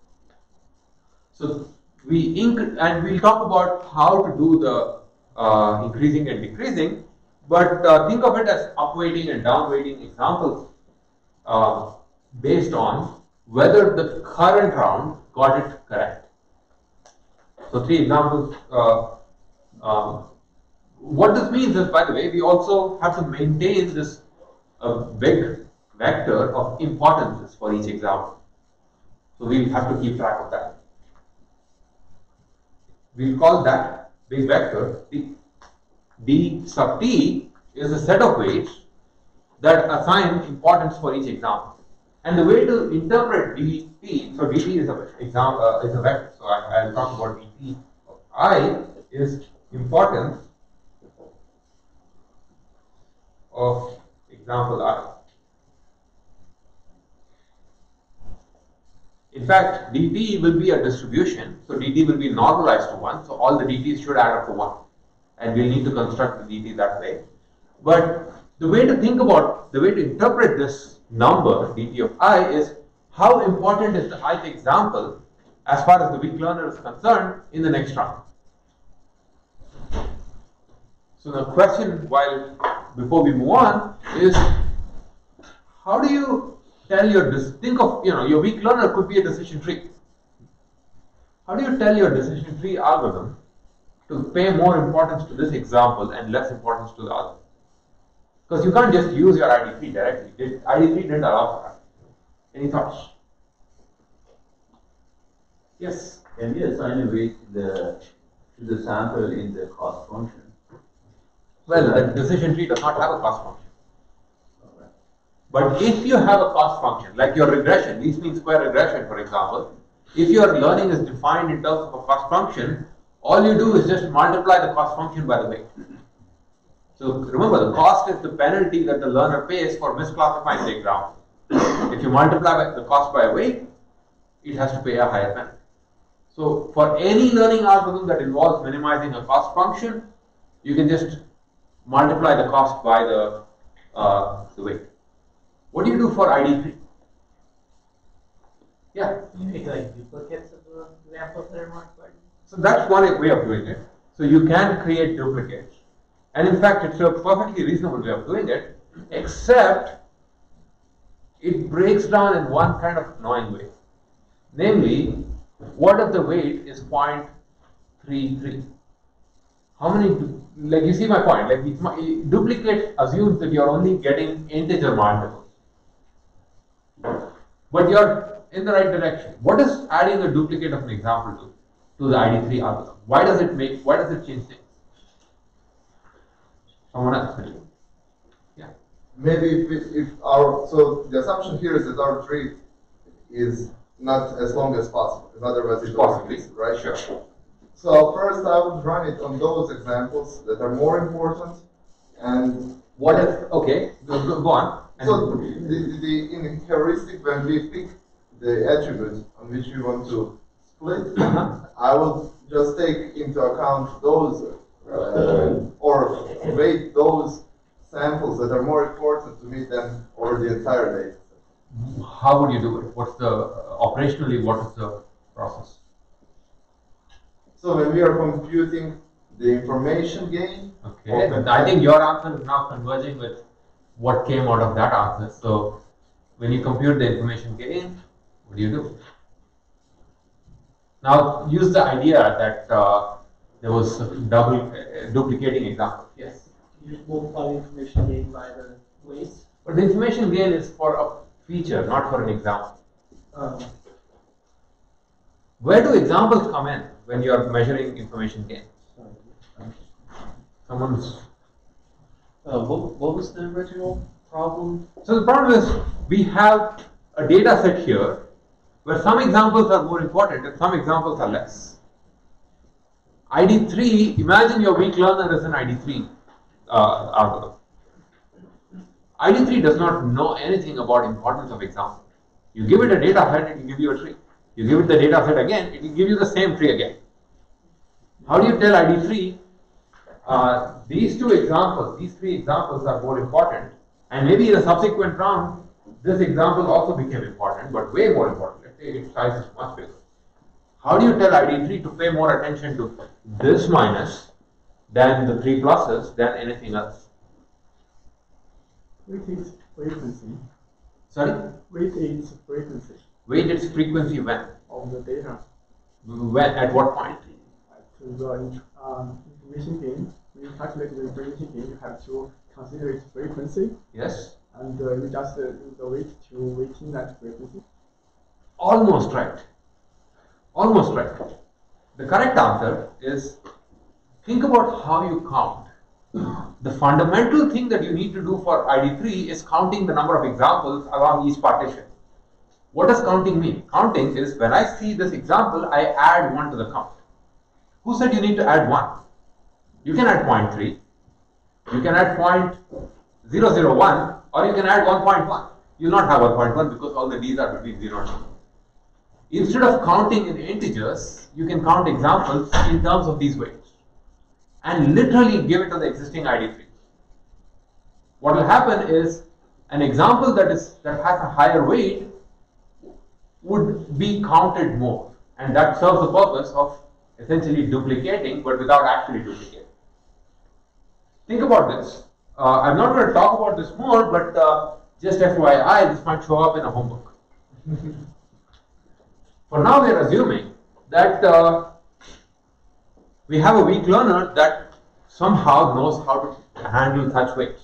[SPEAKER 1] So and we'll talk about how to do the increasing and decreasing, but think of it as upweighting and downweighting examples based on whether the current round got it correct. So 3 examples. What this means is, by the way, we also have to maintain this big vector of importances for each example. So we'll have to keep track of that. We'll call that big vector T. D sub T is a set of weights that assign importance for each example. And the way to interpret dt, so dt is a vector. So I'll talk about dt. I is importance of example I. In fact, dt will be a distribution, so dt will be normalized to 1, so all the dt's should add up to 1. And we'll need to construct the dt that way. But the way to interpret this number, dt of I, is how important is the ith example as far as the weak learner is concerned in the next round. So the question, before we move on, is how do you tell your weak learner could be a decision tree. How do you tell your decision tree algorithm to pay more importance to this example and less importance to the other? Because you can't just use your ID3 directly. ID3 didn't allow for that. Any thoughts? Yes?
[SPEAKER 6] Can we assign a weight to the sample in the cost function?
[SPEAKER 1] Well, the decision tree does not have a cost function. But if you have a cost function, like your regression, least mean square regression, for example, if your learning is defined in terms of a cost function, all you do is just multiply the cost function by the weight. So remember, the cost is the penalty that the learner pays for misclassifying the example. If you multiply the cost by weight, it has to pay a higher penalty. So for any learning algorithm that involves minimizing a cost function, you can just multiply the cost by the weight. What do you do for ID3? Yeah.
[SPEAKER 7] You make like duplicates of the examples that are multiplied.
[SPEAKER 1] So that's one way of doing it. So you can create duplicates. And in fact, it's a perfectly reasonable way of doing it, except it breaks down in one kind of annoying way. Namely, what if the weight is 0.33? How many, like you see my point, like duplicate assumes that you're only getting integer multiples. But you're in the right direction. What is adding a duplicate of an example to the ID3 algorithm? Why does it change things? Someone else? Yeah.
[SPEAKER 4] Maybe so the assumption here is that our tree is not as long as possible, because otherwise it
[SPEAKER 1] Possibly,
[SPEAKER 4] right?
[SPEAKER 1] Sure.
[SPEAKER 4] So first I would run it on those examples that are more important, and
[SPEAKER 1] What if, okay, go on.
[SPEAKER 4] so in heuristic, when we pick the attribute on which we want to split, I will just take into account those or weight those samples that are more important to me than over the entire data set.
[SPEAKER 1] How would you do it? What's the, operationally, what is the process?
[SPEAKER 4] So when we are computing the information gain,
[SPEAKER 1] Okay, but I think your answer is now converging with what came out of that answer. So when you compute the information gain, what do you do? Now use the idea that there was double duplicating example. Yes.
[SPEAKER 3] You multiply the information gain by the weights.
[SPEAKER 1] But the information gain is for a feature, not for an example. Where do examples come in when you are measuring information gain? Someone's.
[SPEAKER 2] What was the original problem?
[SPEAKER 1] So the problem is we have a data set here where some examples are more important and some examples are less. ID3, imagine your weak learner is an ID3 algorithm. ID3 does not know anything about importance of examples. You give it a data set, it will give you a tree. You give it the data set again, it will give you the same tree again. How do you tell ID3 these three examples are more important, and maybe in a subsequent round, this example also became important, but way more important. Let's say its size is much bigger. How do you tell ID3 to pay more attention to this minus than the three pluses than anything else?
[SPEAKER 8] Weight its frequency.
[SPEAKER 1] Sorry?
[SPEAKER 8] Weight its frequency
[SPEAKER 1] Weight its frequency when?
[SPEAKER 8] of the data.
[SPEAKER 1] When? At what point?
[SPEAKER 8] To the information gain, when you calculate the information gain, you have to consider its frequency,
[SPEAKER 1] Yes?
[SPEAKER 8] and you just use the weight to weighting that frequency.
[SPEAKER 1] Almost right. Almost right. The correct answer is think about how you count. The fundamental thing that you need to do for ID3 is counting the number of examples along each partition. What does counting mean? Counting is when I see this example, I add 1 to the count. Who said you need to add 1? You can add 0.3, you can add 0.001, or you can add 1.1. You will not have 1.1 because all the d's are between 0 and 1. Instead of counting in integers, you can count examples in terms of these weights and literally give it to the existing ID3. What will happen is an example that has a higher weight would be counted more, and that serves the purpose of essentially duplicating but without actually duplicating. Think about this. I'm not going to talk about this more, but just FYI, this might show up in a homework. For now, we are assuming that we have a weak learner that somehow knows how to handle such weights.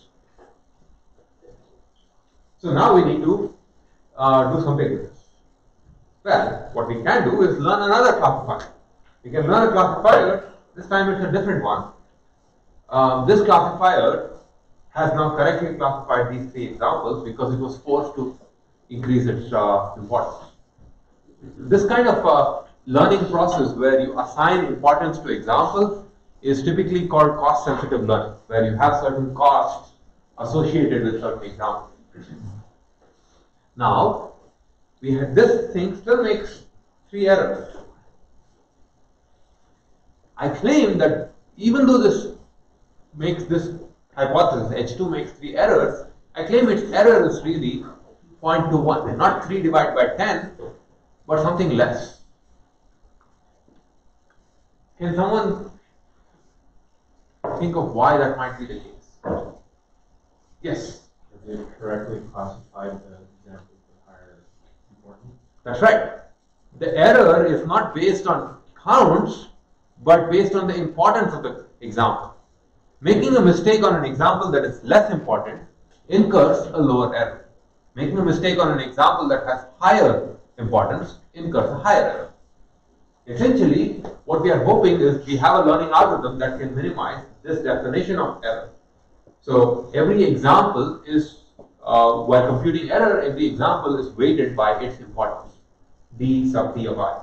[SPEAKER 1] So now we need to do something with this. Well, what we can do is learn another classifier. We can learn a classifier, this time it's a different one. This classifier has now correctly classified these three examples because it was forced to increase its importance. This kind of learning process where you assign importance to examples is typically called cost-sensitive learning, where you have certain costs associated with certain examples. Now, this thing still makes 3 errors. I claim that even though this makes this hypothesis, H2 makes 3 errors, I claim its error is really 0.21, not 3 divided by 10, but something less. Can someone think of why that might be the case? Yes?
[SPEAKER 5] Have they correctly classified the examples of higher importance?
[SPEAKER 1] That's right. The error is not based on counts, but based on the importance of the example. Making a mistake on an example that is less important incurs a lower error. Making a mistake on an example that has higher importance incurs a higher error. Essentially, what we are hoping is we have a learning algorithm that can minimize this definition of error. So every example is, while computing error, every example is weighted by its importance, d sub t of I.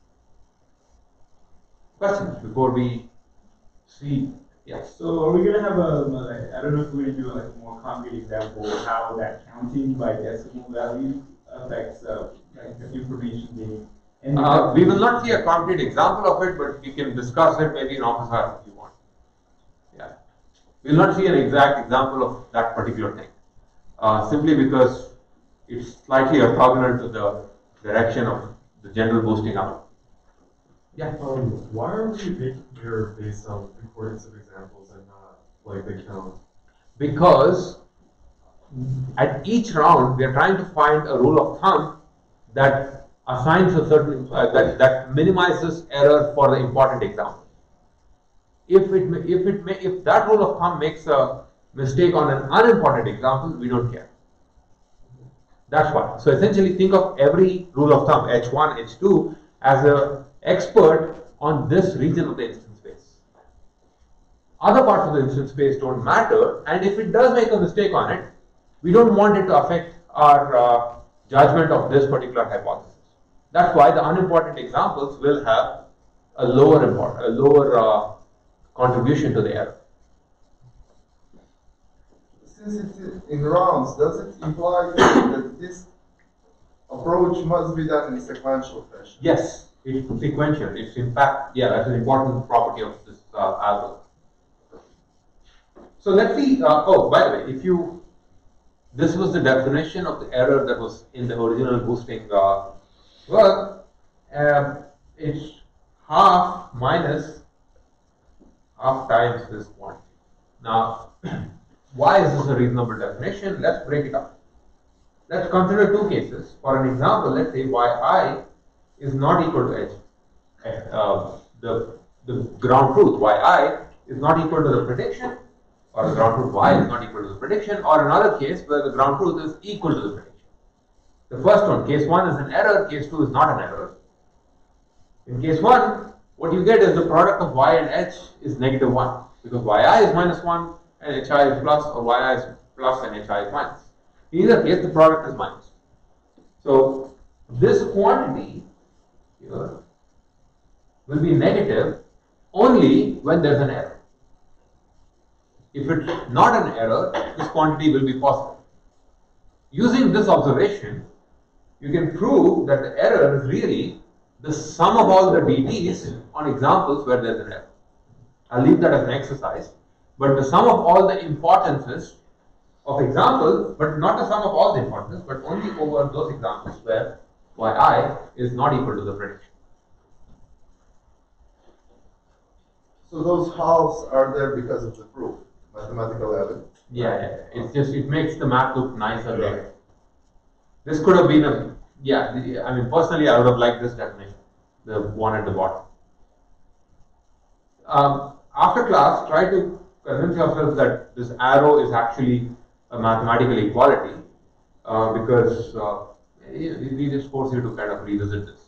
[SPEAKER 1] Questions before we see? Yes.
[SPEAKER 9] So are we gonna have I don't know if we're gonna do like a more concrete example of how that counting by decimal value affects like the information being.
[SPEAKER 1] We will not see a concrete example of it, but we can discuss it maybe in office hours if you want. Yeah. We will not see an exact example of that particular thing, simply because it's slightly orthogonal to the direction of the general boosting up. Yeah.
[SPEAKER 2] Why are we making here based on importance of examples and not like the count?
[SPEAKER 1] Because at each round we are trying to find a rule of thumb that assigns a certain that minimizes error for the important example. If that rule of thumb makes a mistake on an unimportant example, we don't care. That's why. So essentially, think of every rule of thumb H1, H2 as an expert on this region of the instance space. Other parts of the instance space don't matter, and if it does make a mistake on it, we don't want it to affect our judgment of this particular hypothesis. That's why the unimportant examples will have a lower contribution to the error.
[SPEAKER 4] Since it's in rounds, does it imply that this approach must be done in a sequential fashion?
[SPEAKER 1] Yes, it's sequential. It's in fact, yeah, that's an important property of this algorithm. So let's see. Oh, by the way, this was the definition of the error that was in the original boosting work. It's half minus half times this quantity. Now, why is this a reasonable definition? Let's break it up. Let's consider two cases. For an example, let's say yi is not equal to h. The ground truth yi is not equal to the prediction, or the ground truth y is not equal to the prediction, or another case where the ground truth is equal to the prediction. The first one, case 1 is an error, case 2 is not an error. In case 1, what you get is the product of y and h is -1, because yi is -1 and hi is plus, or yi is plus and hi is minus. In either case, the product is minus. So this quantity here will be negative only when there's an error. If it's not an error, this quantity will be positive. Using this observation, you can prove that the error is really the sum of all the dt's on examples where there's an error. I'll leave that as an exercise, but the sum of all the importances of examples, but not the sum of all the importances, but only over those examples where yi is not equal to the prediction.
[SPEAKER 4] So those halves are there because of the proof, mathematical evidence.
[SPEAKER 1] Yeah. It makes the math look nicer there. This could have been I mean, personally, I would have liked this definition, the one at the bottom. After class, try to convince yourself that this arrow is actually a mathematical equality, because we just force you to kind of revisit this.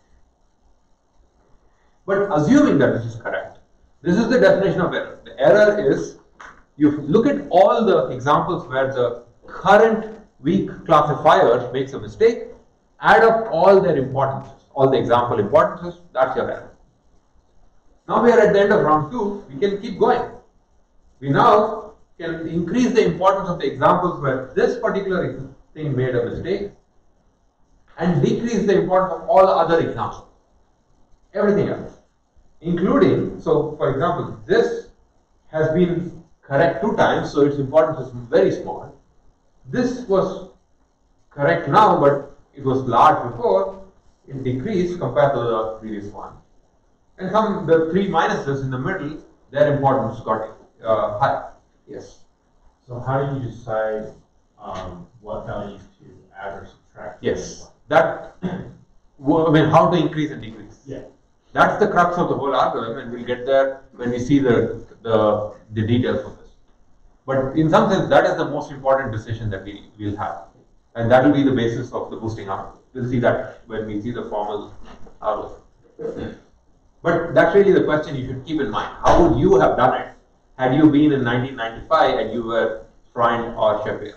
[SPEAKER 1] But assuming that this is correct, this is the definition of error. The error is, you look at all the examples where the current weak classifier makes a mistake, add up all their importances, all the example importances, that's your error. Now we are at the end of round 2, we can keep going. We now can increase the importance of the examples where this particular thing made a mistake and decrease the importance of all other examples, everything else, including, so for example, this has been correct 2 times, so its importance is very small. This was correct now, but it was large before. It decreased compared to the previous one. And the 3 minuses in the middle, their importance got high. Yes.
[SPEAKER 5] So how do you decide what values to add or subtract?
[SPEAKER 1] Yes. That, I mean, how to increase and decrease.
[SPEAKER 5] Yeah.
[SPEAKER 1] That's the crux of the whole algorithm, and we'll get there when we see the details of this. But in some sense, that is the most important decision that we will have, and that will be the basis of the boosting algorithm. We'll see that when we see the formal algorithm. But that's really the question you should keep in mind. How would you have done it had you been in 1995 and you were Freund or Shapiro?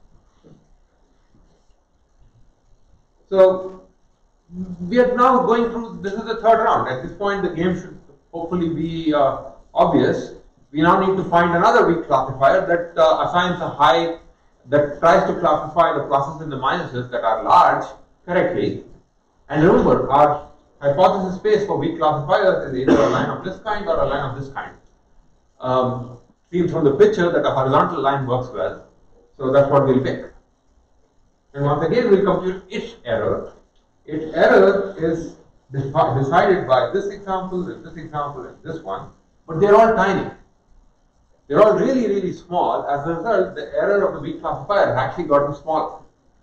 [SPEAKER 1] So we are now going through, this is the 3rd round. At this point, the game should hopefully be obvious. We now need to find another weak classifier that assigns a high, that tries to classify the pluses and the minuses that are large correctly. And remember, our hypothesis space for weak classifiers is either a line of this kind or a line of this kind. Seen from the picture that a horizontal line works well, so that's what we'll pick. And once again, we'll compute its error. Its error is decided by this example, and this one, but they're all tiny. They're all really, really small. As a result, the error of the weak classifier has actually gotten smaller.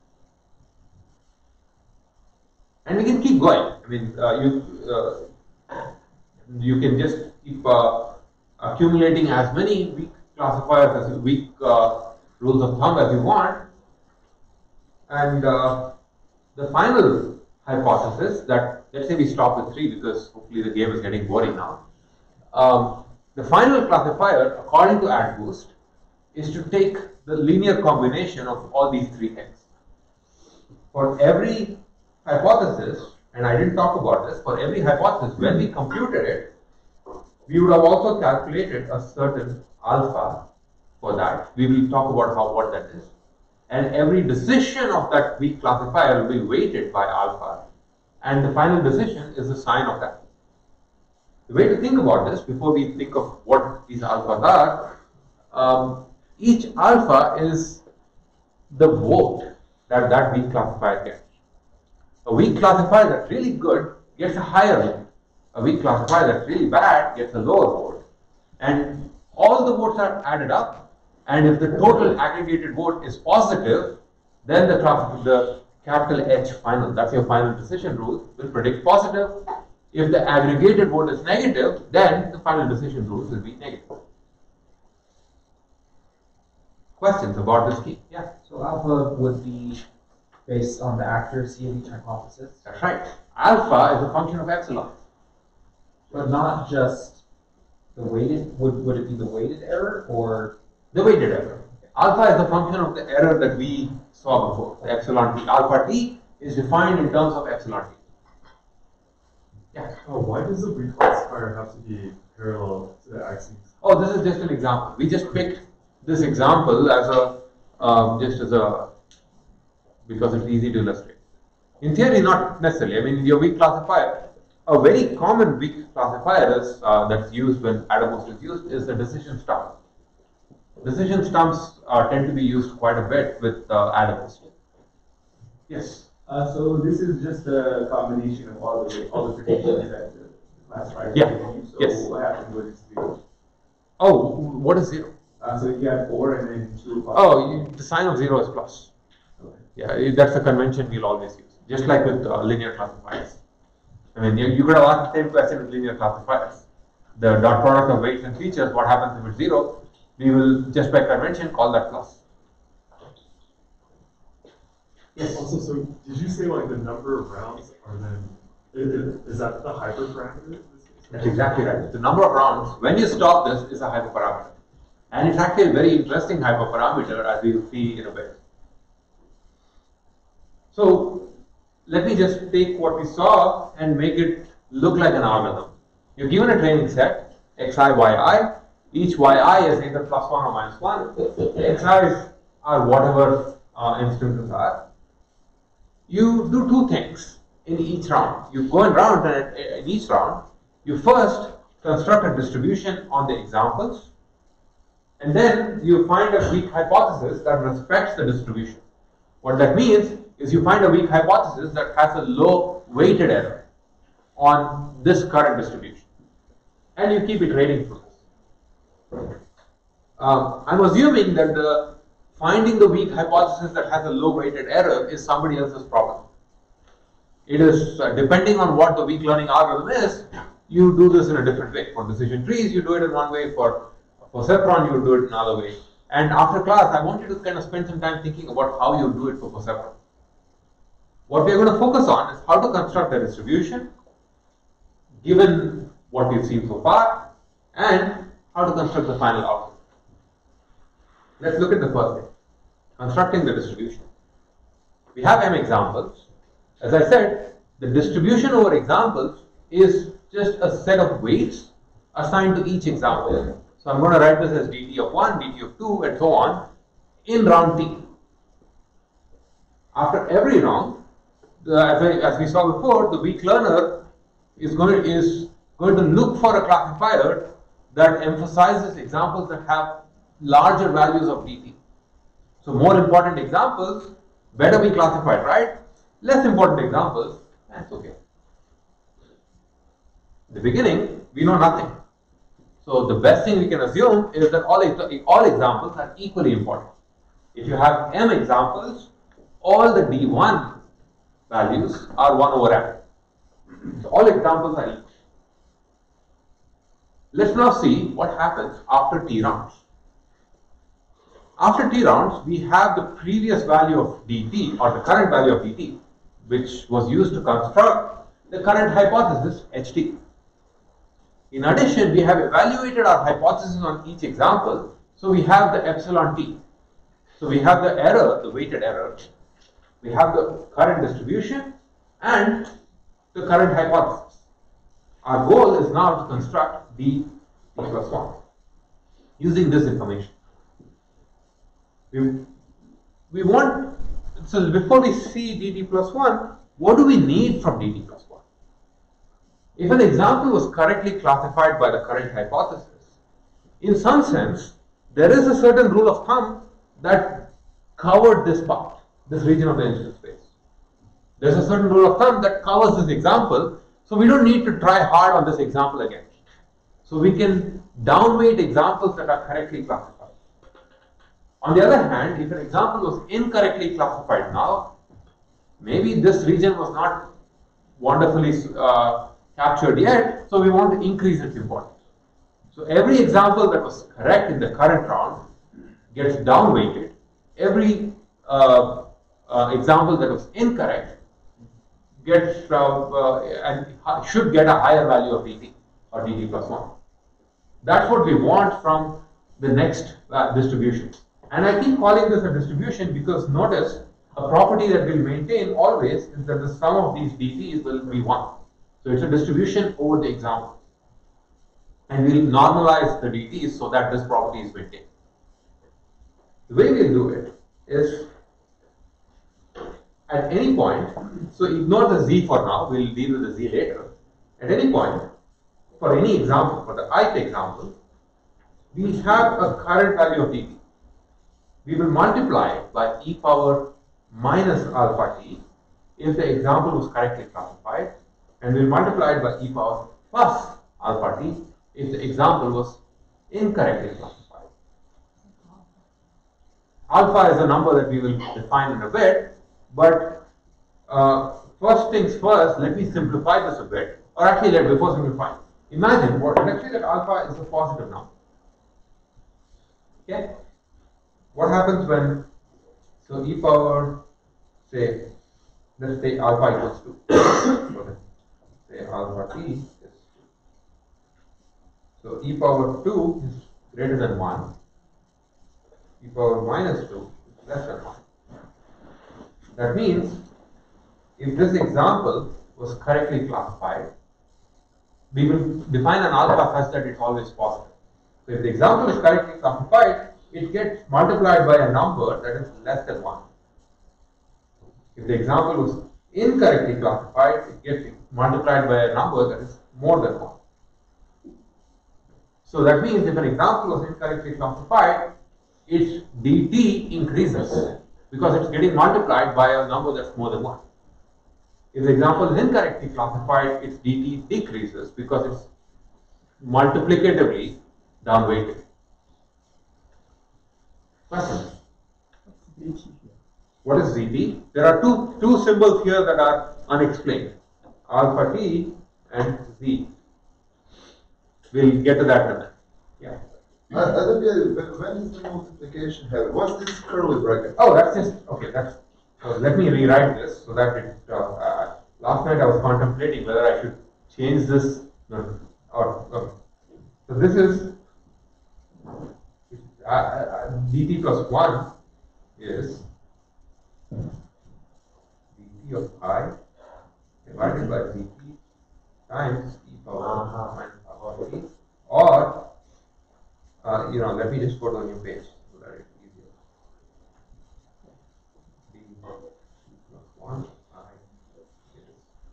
[SPEAKER 1] And we can keep going. I mean, you can just keep accumulating as many weak classifiers as weak rules of thumb as you want. And the final hypothesis that, let's say we stop with 3 because hopefully the game is getting boring now. The final classifier, according to AdBoost, is to take the linear combination of all these 3 things. For every hypothesis, and I didn't talk about this, for every hypothesis, when we computed it, we would have also calculated a certain alpha for that. We will talk about what that is. And every decision of that weak classifier will be weighted by alpha. And the final decision is the sign of that. The way to think about this, before we think of what these alphas are, each alpha is the vote that weak classifier gets. A weak classifier that's really good gets a higher vote. A weak classifier that's really bad gets a lower vote. And all the votes are added up, and if the total aggregated vote is positive, then the capital H final, that's your final decision rule, will predict positive. If the aggregated vote is negative, then the final decision rules will be negative. Questions about this key? Yeah.
[SPEAKER 7] So alpha would be based on the accuracy of each hypothesis?
[SPEAKER 1] That's right. Alpha is a function of epsilon.
[SPEAKER 7] But not just the weighted, would it be the weighted error or?
[SPEAKER 1] The weighted error. Alpha is a function of the error that we saw before, the epsilon t. Alpha t is defined in terms of epsilon t. Yeah.
[SPEAKER 2] Oh, why does the weak classifier have to be parallel to the axes?
[SPEAKER 1] Oh, this is just an example. We just picked this example as because it's easy to illustrate. In theory, not necessarily. I mean, your weak classifier, a very common weak classifier is, that's used when AdBoost is used is the decision stump. Decision stumps tend to be used quite a bit with AdBoost. Yes.
[SPEAKER 9] So this is just a combination of all the predictions that the classifier
[SPEAKER 1] Yeah.
[SPEAKER 9] can use. So
[SPEAKER 1] Yes.
[SPEAKER 9] what happens when it's 0?
[SPEAKER 1] Oh, what is 0?
[SPEAKER 9] So if you have 4 and then 2.
[SPEAKER 1] Oh, the sign of 0 is plus.
[SPEAKER 9] Okay.
[SPEAKER 1] Yeah, that's the convention we'll always use. Just like with linear classifiers. I mean, you could have asked the same question with linear classifiers. The dot product of weights and features, what happens if it's 0? We will, just by convention, call that plus. Yes.
[SPEAKER 2] Also, so did you say like the number of rounds are then, is that the hyperparameter?
[SPEAKER 1] That's exactly right. The number of rounds, when you stop this, is a hyperparameter. And it's actually a very interesting hyperparameter, as we will see in a bit. So, let me just take what we saw and make it look like an algorithm. You're given a training set, xi, yi. Each yi is either plus 1 or minus 1. Xi's are whatever instances are. You do 2 things in each round. You go around and in each round, you first construct a distribution on the examples, And then you find a weak hypothesis that respects the distribution. What that means is you find a weak hypothesis that has a low weighted error on this current distribution. And you keep iterating through this. I'm assuming that finding the weak hypothesis that has a low weighted error is somebody else's problem. It is depending on what the weak learning algorithm is, you do this in a different way. For decision trees, you do it in one way. For perceptron, you do it another way. And after class, I want you to kind of spend some time thinking about how you do it for perceptron. What we are going to focus on is how to construct a distribution, given what we've seen so far, and how to construct the final output. Let's look at the first thing, constructing the distribution. We have m examples. As I said, the distribution over examples is just a set of weights assigned to each example. So I'm going to write this as dt of 1, dt of 2, and so on in round t. After every round, as we saw before, the weak learner is going to look for a classifier that emphasizes examples that have larger values of dt. So more important examples better be classified, right? Less important examples, that's okay. In the beginning, we know nothing. So the best thing we can assume is that all examples are equally important. If you have m examples, all the d1 values are 1 over m. So all examples are equal. Let's now see what happens after t rounds. After t rounds, we have the previous value of dt, or the current value of dt, which was used to construct the current hypothesis ht. In addition, we have evaluated our hypothesis on each example, so we have the epsilon t. So we have the error, the weighted error, we have the current distribution, and the current hypothesis. Our goal is now to construct d plus 1 using this information. We want, so before we see dt plus 1, what do we need from dt plus 1? If an example was correctly classified by the current hypothesis, in some sense, there is a certain rule of thumb that covered this part, this region of the initial space. There's a certain rule of thumb that covers this example, so we don't need to try hard on this example again. So we can downweight examples that are correctly classified. On the other hand, if an example was incorrectly classified now, maybe this region was not wonderfully captured yet, so we want to increase its importance. So every example that was correct in the current round gets downweighted. Every example that was incorrect gets and should get a higher value of dt, or dt plus 1. That's what we want from the next distribution. And I keep calling this a distribution because notice a property that we'll maintain always is that the sum of these dt's will be 1. So it's a distribution over the example. And we'll normalize the dt's so that this property is maintained. The way we'll do it is at any point, so ignore the z for now, we'll deal with the z later. At any point, for any example, for the ith example, we have a current value of dt. We will multiply it by e power minus alpha t if the example was correctly classified, and we'll multiply it by e power plus alpha t if the example was incorrectly classified. Alpha is a number that we will define in a bit, but first things first, let me simplify this a bit, or actually before simplifying, imagine let's say that alpha is a positive number. Okay? What happens when, so e power, say, let's say alpha equals 2. So say alpha t is 2. So e power 2 is greater than 1. E power minus 2 is less than 1. That means if this example was correctly classified, we will define an alpha such that it's always positive. So if the example is correctly classified, it gets multiplied by a number that is less than 1. If the example was incorrectly classified, it gets multiplied by a number that is more than 1. So that means if an example was incorrectly classified, its dt increases because it's getting multiplied by a number that's more than 1. If the example is incorrectly classified, its dt decreases because it's multiplicatively downweighted. Questions? What is zt? There are two symbols here that are unexplained, alpha t and z. We'll get to that in a minute. Yeah.
[SPEAKER 4] I don't get it. When is the multiplication happen? What's this curly bracket?
[SPEAKER 1] Oh, that's just okay. That's let me rewrite this so that it. Last night I was contemplating whether I should change this or so this is dt plus 1 is dt of I divided by dt times e power minus alpha t, or let me just go to a new page so that it's easier. dt plus 1 I is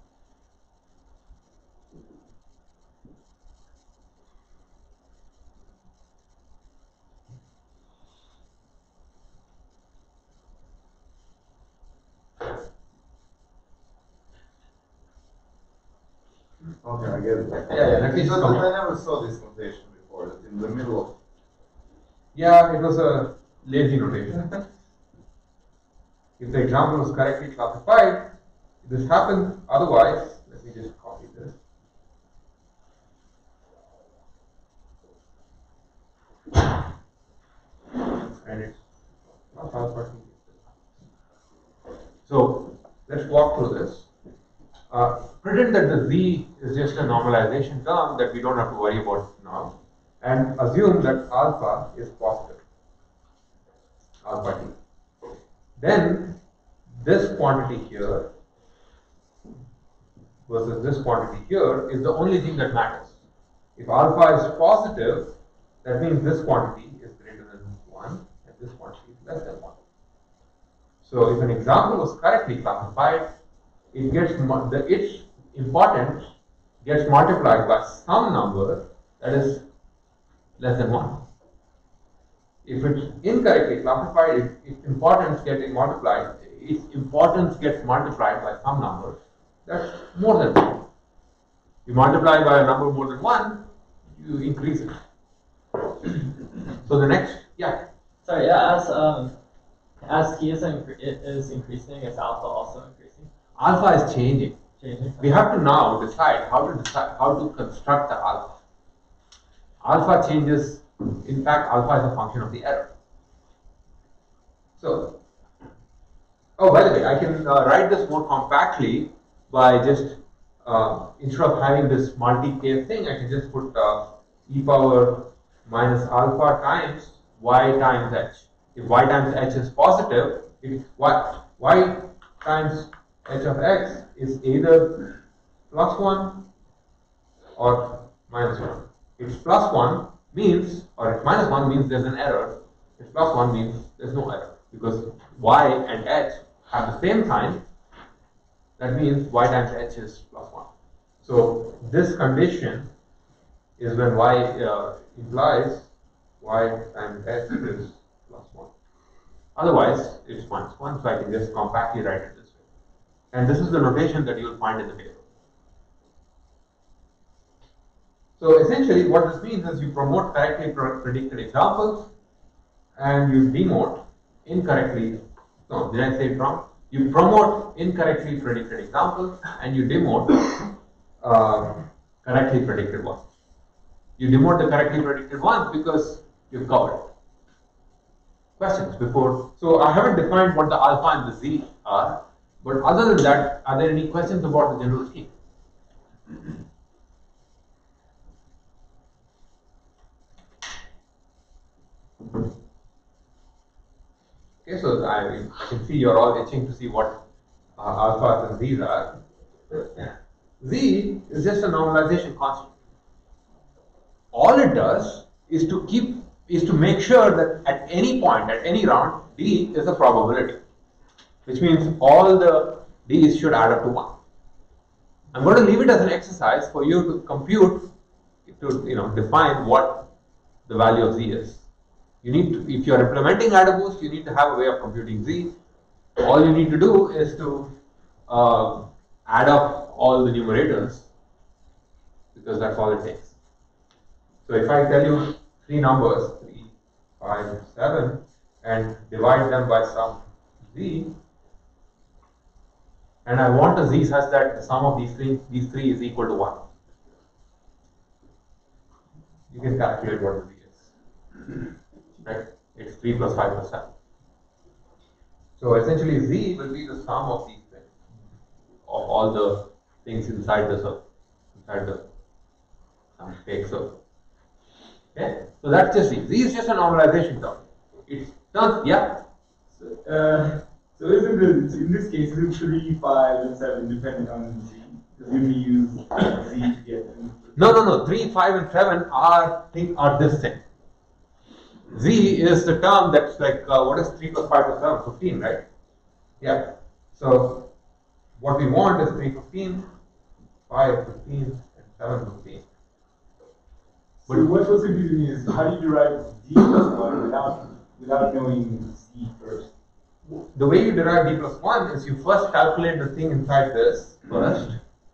[SPEAKER 4] Okay, I get it.
[SPEAKER 1] yeah, let me just
[SPEAKER 4] Because
[SPEAKER 1] come
[SPEAKER 4] I never saw this notation before. That in the middle of.
[SPEAKER 1] Yeah, it was a lazy notation. If the example was correctly classified, this happens. Otherwise, let me just copy this. And it's not alpha t. So let's walk through this. Pretend that the z is just a normalization term that we don't have to worry about now, and assume that alpha is positive, alpha t. Then this quantity here versus this quantity here is the only thing that matters. If alpha is positive, that means this quantity is greater than 1 and this quantity is less than 1. So if an example was correctly classified, its importance gets multiplied by some number that is less than 1. If it's incorrectly classified, its importance gets multiplied by some number that's more than 1. You multiply by a number more than 1, you increase it. So the next, yeah.
[SPEAKER 10] Sorry, yeah, as t is increasing, is alpha also increasing?
[SPEAKER 1] Alpha is changing.
[SPEAKER 10] Changing.
[SPEAKER 1] We have to now decide how to construct the alpha. Alpha changes. In fact, alpha is a function of the error. So, oh, by the way, I can write this more compactly by just instead of having this multi-case thing, I can just put e power minus alpha times y times h. If y times h is positive, if y times h of x is either plus 1 or minus 1. If it's plus 1 means, or if minus 1 means there's an error, if plus 1 means there's no error. Because y and h have the same sign, that means y times h is plus 1. So this condition is when y implies y times h is plus 1. Otherwise, it's minus 1, so I can just compactly write it this way. And this is the notation that you will find in the table. So essentially, what this means is you promote correctly predicted examples and you demote incorrectly. No, did I say it wrong? You promote incorrectly predicted examples and you demote correctly predicted ones. You demote the correctly predicted ones because you've covered it. Questions before? So I haven't defined what the alpha and the z are, but other than that, are there any questions about the general scheme? Okay, so I can see you're all itching to see what alphas and z's are. Z is just a normalization constant. All it does is to make sure that at any point, at any round, d is a probability, which means all the d's should add up to 1. I'm going to leave it as an exercise for you to compute to define what the value of z is. You need to, if you are implementing AdaBoost, you need to have a way of computing z. All you need to do is to add up all the numerators, because that's all it takes. So if I tell you three numbers, 3, 5, 7, and divide them by some z, and I want a z such that the sum of these three is equal to 1. You can calculate what the z is. Right? It's 3 plus 5 plus 7. So essentially z will be the sum of these things, of all the things inside the circle, inside the fake circle. Okay? So that's just z. Z is just a normalization term. It turns, yeah.
[SPEAKER 9] So isn't it, in this case, isn't 3, 5, and 7 dependent on z? Because when we use z to get them.
[SPEAKER 1] No. 3, 5, and 7 are this thing. Z is the term that's like, what is 3 plus 5 plus 7? 15, right? Yeah. So what we want is 3, 15, 5, 15, and 7, 15.
[SPEAKER 9] So what's confusing me is how do you derive d plus 1 without knowing z first?
[SPEAKER 1] The way you derive d plus 1 is you first calculate the thing inside this first.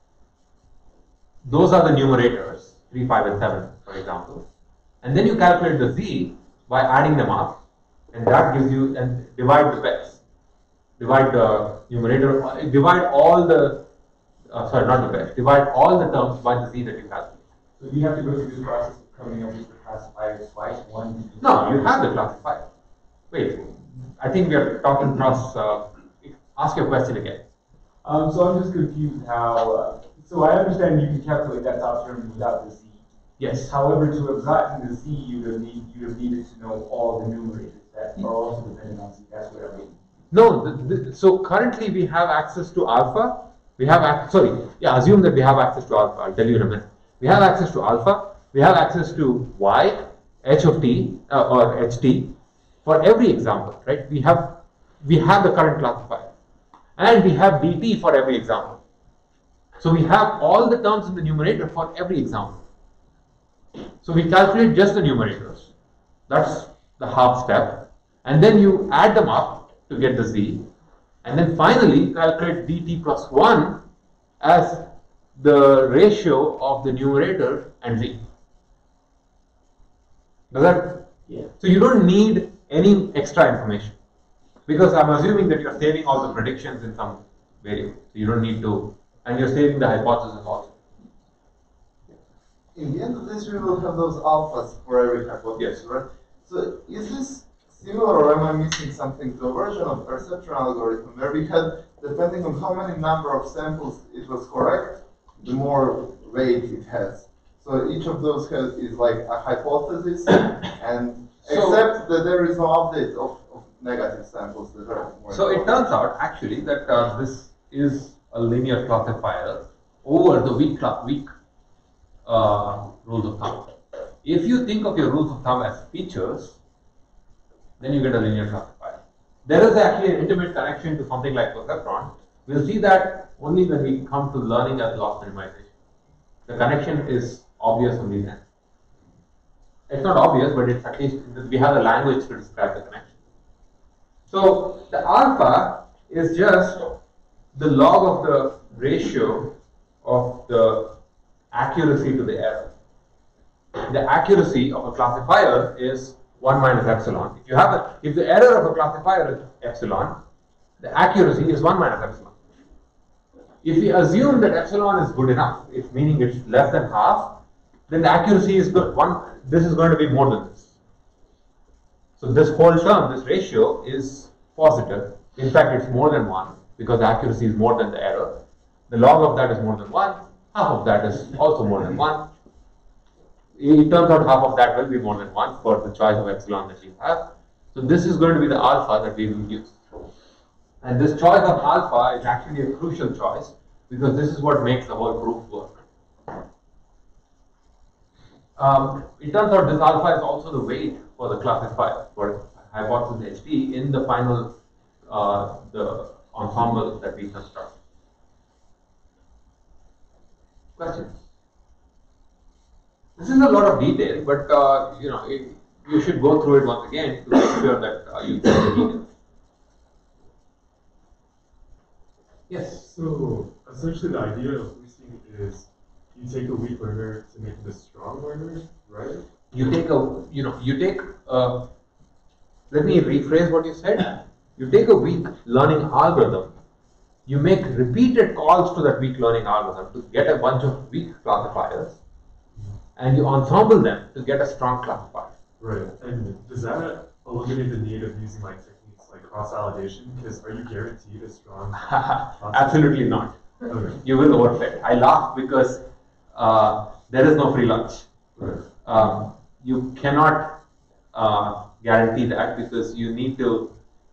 [SPEAKER 1] Those are the numerators, 3, 5, and 7, for example. And then you calculate the z by adding them up, and that gives you, and divide the best. Divide the numerator, divide all the, not the best, divide all the terms by the z that you calculate.
[SPEAKER 9] So you have to go through this process of coming up with the classifiers twice, one.
[SPEAKER 1] No, you have the classifier. Wait, I think we are talking cross, ask your question again.
[SPEAKER 9] So I'm just confused how, so I understand you can calculate that top term without the z.
[SPEAKER 1] Yes.
[SPEAKER 9] However, to have gotten the z, you would have needed to know all the numerators that are also dependent on z. That's what I mean.
[SPEAKER 1] No, so currently we have access to alpha. We have, assume that we have access to alpha. I'll tell you in a minute. We have access to alpha. We have access to y, h of t, or ht for every example, right? We have the current classifier, and we have dt for every example. So we have all the terms in the numerator for every example. So we calculate just the numerators. That's the half step. And then you add them up to get the z. And then finally calculate dt plus 1 as the ratio of the numerator and z. Does that?
[SPEAKER 9] Yeah.
[SPEAKER 1] So you don't need any extra information, because I'm assuming that you're saving all the predictions in some variable. So you don't need to, and you're saving the hypothesis also.
[SPEAKER 4] In the end of this, we will have those alphas for every hypothesis,
[SPEAKER 1] Yes.
[SPEAKER 4] right? So is this similar, or am I missing something to a version of perceptron algorithm where we had, depending on how many number of samples it was correct, the more weight it has. So each of those is like a hypothesis, and except that there is no update of negative samples that are more.
[SPEAKER 1] So it turns out actually that this is a linear classifier over the weak rules of thumb. If you think of your rules of thumb as features, then you get a linear classifier. There is actually an intimate connection to something like perceptron. We'll see that only when we come to learning as loss minimization. The connection is obvious only then. It's not obvious, but it's at least we have a language to describe the connection. So the alpha is just the log of the ratio of the accuracy to the error. The accuracy of a classifier is 1 minus epsilon. If the error of a classifier is epsilon, the accuracy is 1 minus epsilon. If we assume that epsilon is good enough, meaning it's less than half, then the accuracy is good. This is going to be more than this. So this whole term, this ratio, is positive. In fact, it's more than 1 because the accuracy is more than the error. The log of that is more than 1. Half of that is also more than 1. It turns out half of that will be more than 1 for the choice of epsilon that you have. So this is going to be the alpha that we will use. And this choice of alpha is actually a crucial choice because this is what makes the whole proof work. It turns out this alpha is also the weight for the classifier for hypothesis HT in the final the ensemble that we construct. Questions? This is a lot of detail, but you should go through it once again to make sure that you get the details. Yes.
[SPEAKER 11] So essentially, the idea of boosting is you take a weak learner to make it a strong learner, right?
[SPEAKER 1] You take let me rephrase what you said. You take a weak learning algorithm, you make repeated calls to that weak learning algorithm to get a bunch of weak classifiers, and you ensemble them to get a strong classifier.
[SPEAKER 11] Right. And does that eliminate the need of using like techniques like cross-validation? Because are you guaranteed a strong?
[SPEAKER 1] Absolutely not.
[SPEAKER 11] Okay.
[SPEAKER 1] You will overfit. I laugh because there is no free lunch.
[SPEAKER 11] Right.
[SPEAKER 1] You cannot guarantee that because you need to.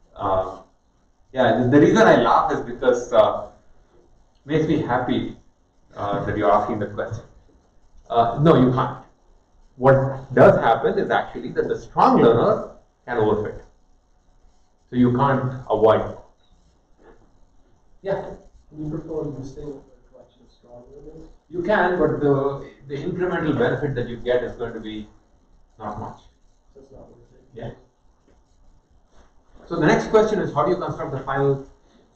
[SPEAKER 1] The reason I laugh is because it makes me happy that you're asking the question. No, you can't. What does happen is actually that the strong learner can overfit. So you can't avoid it. Yeah.
[SPEAKER 8] Can you propose boosting with a collection of strong learners?
[SPEAKER 1] You can, but the incremental benefit that you get is going to be not much.
[SPEAKER 8] So it's not worth it.
[SPEAKER 1] Yeah. So the next question is, how do you construct the final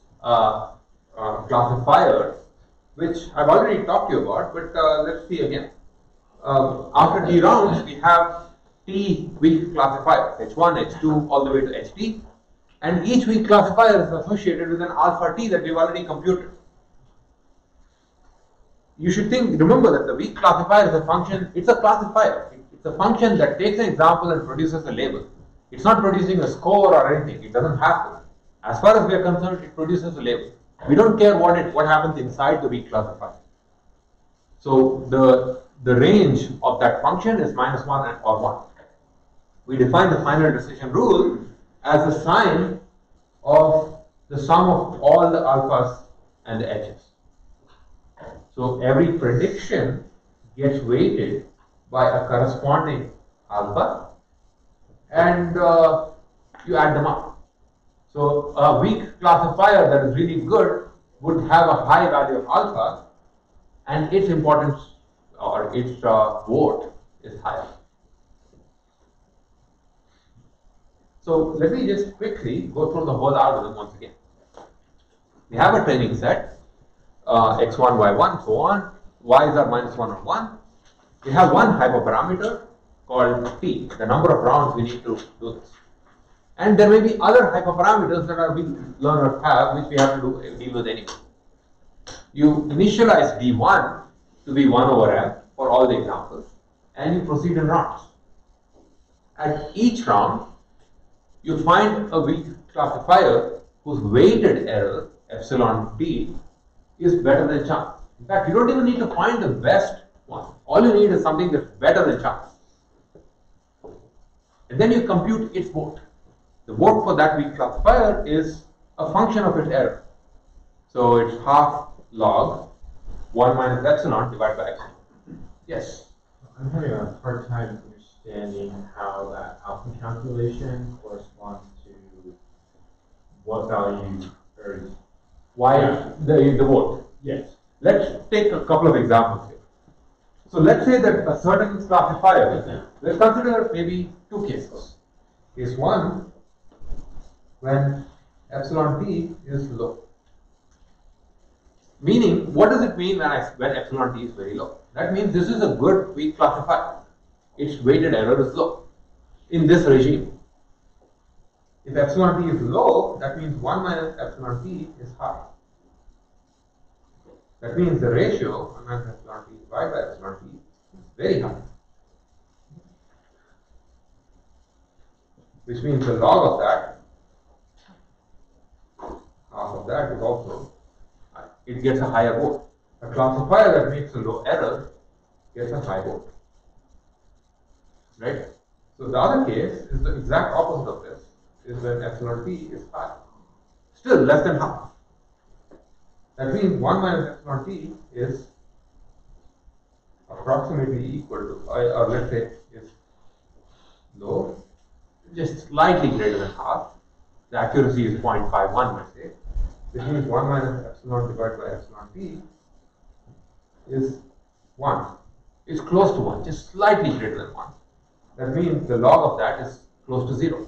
[SPEAKER 1] classifier, which I've already talked to you about, but let's see again. After t rounds, we have t weak classifiers, h1, h2, all the way to ht, and each weak classifier is associated with an alpha t that we've already computed. You should remember that the weak classifier is a function, it's a classifier. It's a function that takes an example and produces a label. It's not producing a score or anything, it doesn't have to. As far as we are concerned, it produces a label. We don't care what happens inside the weak classifier. So the range of that function is -1 or 1. We define the final decision rule as the sign of the sum of all the alphas and the h's. So every prediction gets weighted by a corresponding alpha, and you add them up. So a weak classifier that is really good would have a high value of alpha, and its importance or its vote is higher. So let me just quickly go through the whole algorithm once again. We have a training set, x1, y1, so on. Y's are -1 or 1. We have one hyperparameter called t, the number of rounds we need to do this. And there may be other hyperparameters that our weak learners have, which we have to deal with anyway. You initialize d1 to be 1 over m for all the examples, and you proceed in rounds. At each round, you find a weak classifier whose weighted error, epsilon t, is better than chance. In fact, you don't even need to find the best one. All you need is something that's better than chance. And then you compute its vote. The vote for that weak classifier is a function of its error. So it's half log 1 minus epsilon divided by epsilon. Yes?
[SPEAKER 5] I'm having a hard time understanding how that alpha calculation corresponds to what value varies.
[SPEAKER 1] Why the vote?
[SPEAKER 5] Yes.
[SPEAKER 1] Let's take a couple of examples here. So let's say that a certain classifier, let's consider maybe two cases. Case 1, when epsilon t is low. Meaning, what does it mean when epsilon t is very low? That means this is a good weak classifier. Its weighted error is low in this regime. If epsilon t is low, that means 1 minus epsilon t is high. That means the ratio 1 minus epsilon t divided by epsilon t is very high. Which means the log of that, half of that is also high. It gets a higher vote. A classifier that makes a low error gets a high vote. Right? So the other case is the exact opposite of this, is when epsilon t is high. Still less than half. That means 1 minus epsilon t is approximately equal to, or let's say is low, just slightly greater than half. The accuracy is 0.51, let's say. This means 1 minus epsilon divided by epsilon t is 1. is close to 1, just slightly greater than 1. That means the log of that is close to 0.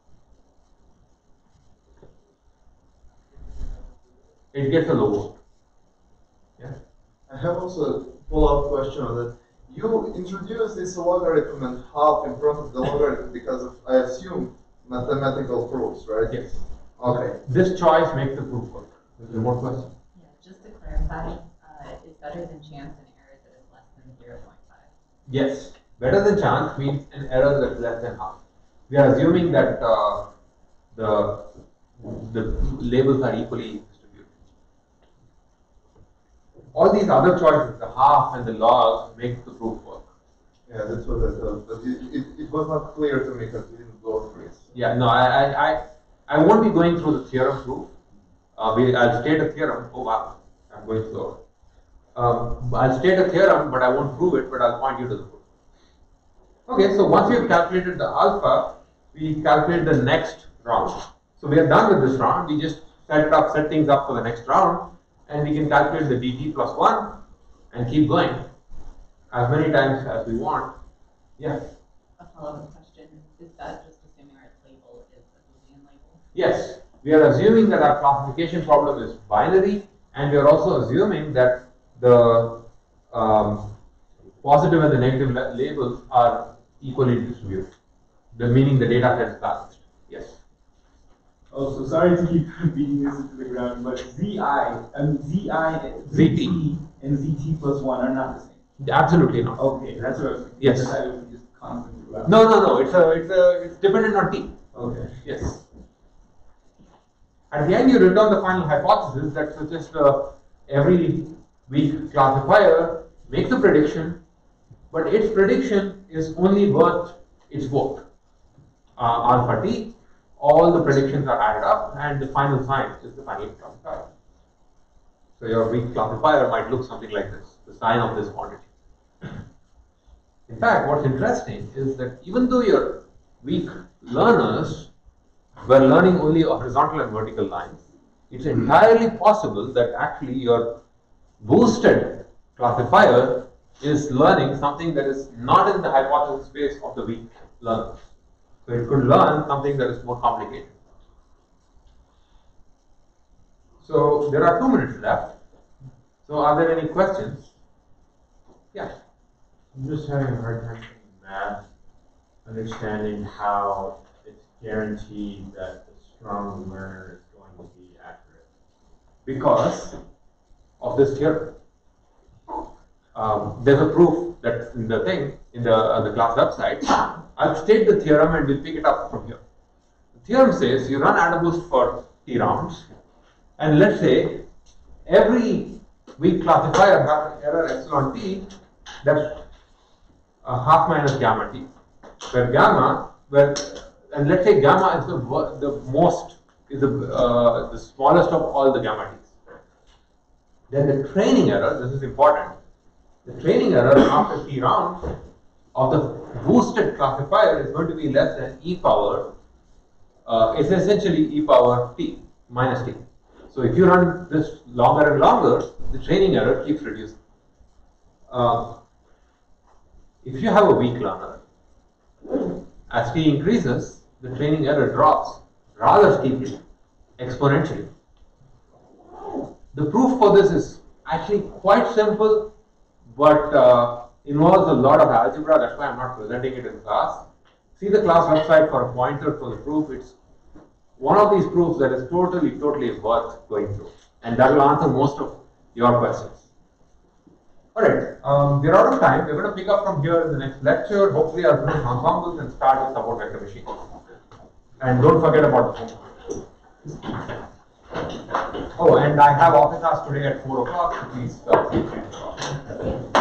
[SPEAKER 1] It gets a low vote. Yeah.
[SPEAKER 4] I have also a follow-up question on that. You introduced this logarithm and half in front of the logarithm because of, I assume, mathematical proofs, right?
[SPEAKER 1] Yes.
[SPEAKER 4] Okay.
[SPEAKER 1] This choice makes the proof work. Is there more question?
[SPEAKER 12] Yeah, just to clarify, it's better than chance and error that is less than 0.5.
[SPEAKER 1] Yes. Better than chance means an error that's less than half. We are assuming that the labels are equally distributed. All these other choices, the half and the log, make the proof work.
[SPEAKER 4] Yeah, that's what I thought, but it was not clear to me because we didn't go through it.
[SPEAKER 1] Yeah, no, I won't be going through the theorem proof. I'll state a theorem. Oh wow, I'm going slower. I'll state a theorem, but I won't prove it, but I'll point you to the proof. Okay, so once we have calculated the alpha, we calculate the next round. So we are done with this round. We just set things up for the next round, and we can calculate the dt plus 1 and keep going as many times as we want. Yeah.
[SPEAKER 12] A follow-up question, is that just assuming our label is a Boolean label?
[SPEAKER 1] Yes, we are assuming that our classification problem is binary, and we are also assuming that the positive and the negative labels are equally distributed, meaning the data set is balanced. Yes.
[SPEAKER 9] Oh, so sorry to keep beating this into the ground, but ZI, ZT, and ZT plus 1 are not the same.
[SPEAKER 1] Absolutely not.
[SPEAKER 9] Okay, that's what I was thinking.
[SPEAKER 1] Yes.
[SPEAKER 9] I decided we just constant throughout.
[SPEAKER 1] No. It's dependent on T.
[SPEAKER 9] Okay.
[SPEAKER 1] Yes. At the end, you return the final hypothesis that suggests every weak classifier makes a prediction, but its prediction is only worth its vote. Alpha T, all the predictions are added up, and the final sign is the final classifier. So your weak classifier might look something like this, the sign of this quantity. In fact, what's interesting is that even though your weak learners were learning only horizontal and vertical lines, it's entirely possible that actually your boosted classifier is learning something that is not in the hypothesis space of the weak learners. So it could learn something that is more complicated. So there are 2 minutes left. So are there any questions? Yeah.
[SPEAKER 5] I'm just having a hard time in math, understanding how it's guaranteed that the strong learner is going to be accurate.
[SPEAKER 1] Because of this theorem. There's a proof that's in the thing, in the class website. I'll state the theorem and we'll pick it up from here. The theorem says you run AdaBoost for T rounds, and let's say every weak classifier has an error epsilon T that's half minus gamma T, where gamma, and let's say gamma is the smallest of all the gamma T's. Then the training error, this is important, the training error after T rounds of the boosted classifier is going to be less than e power, it's essentially e power T minus T. So if you run this longer and longer, the training error keeps reducing. If you have a weak learner, as T increases, the training error drops rather steeply, exponentially. The proof for this is actually quite simple, but involves a lot of algebra. That's why I'm not presenting it in class. See the class website for a pointer for the proof. It's one of these proofs that is totally worth going through, and that will answer most of your questions. Alright, we're out of time. We're going to pick up from here in the next lecture. Hopefully I'll finish ensembles and start with support vector machines. And don't forget about the homework. Oh, and I have office hours today at 4 o'clock, so please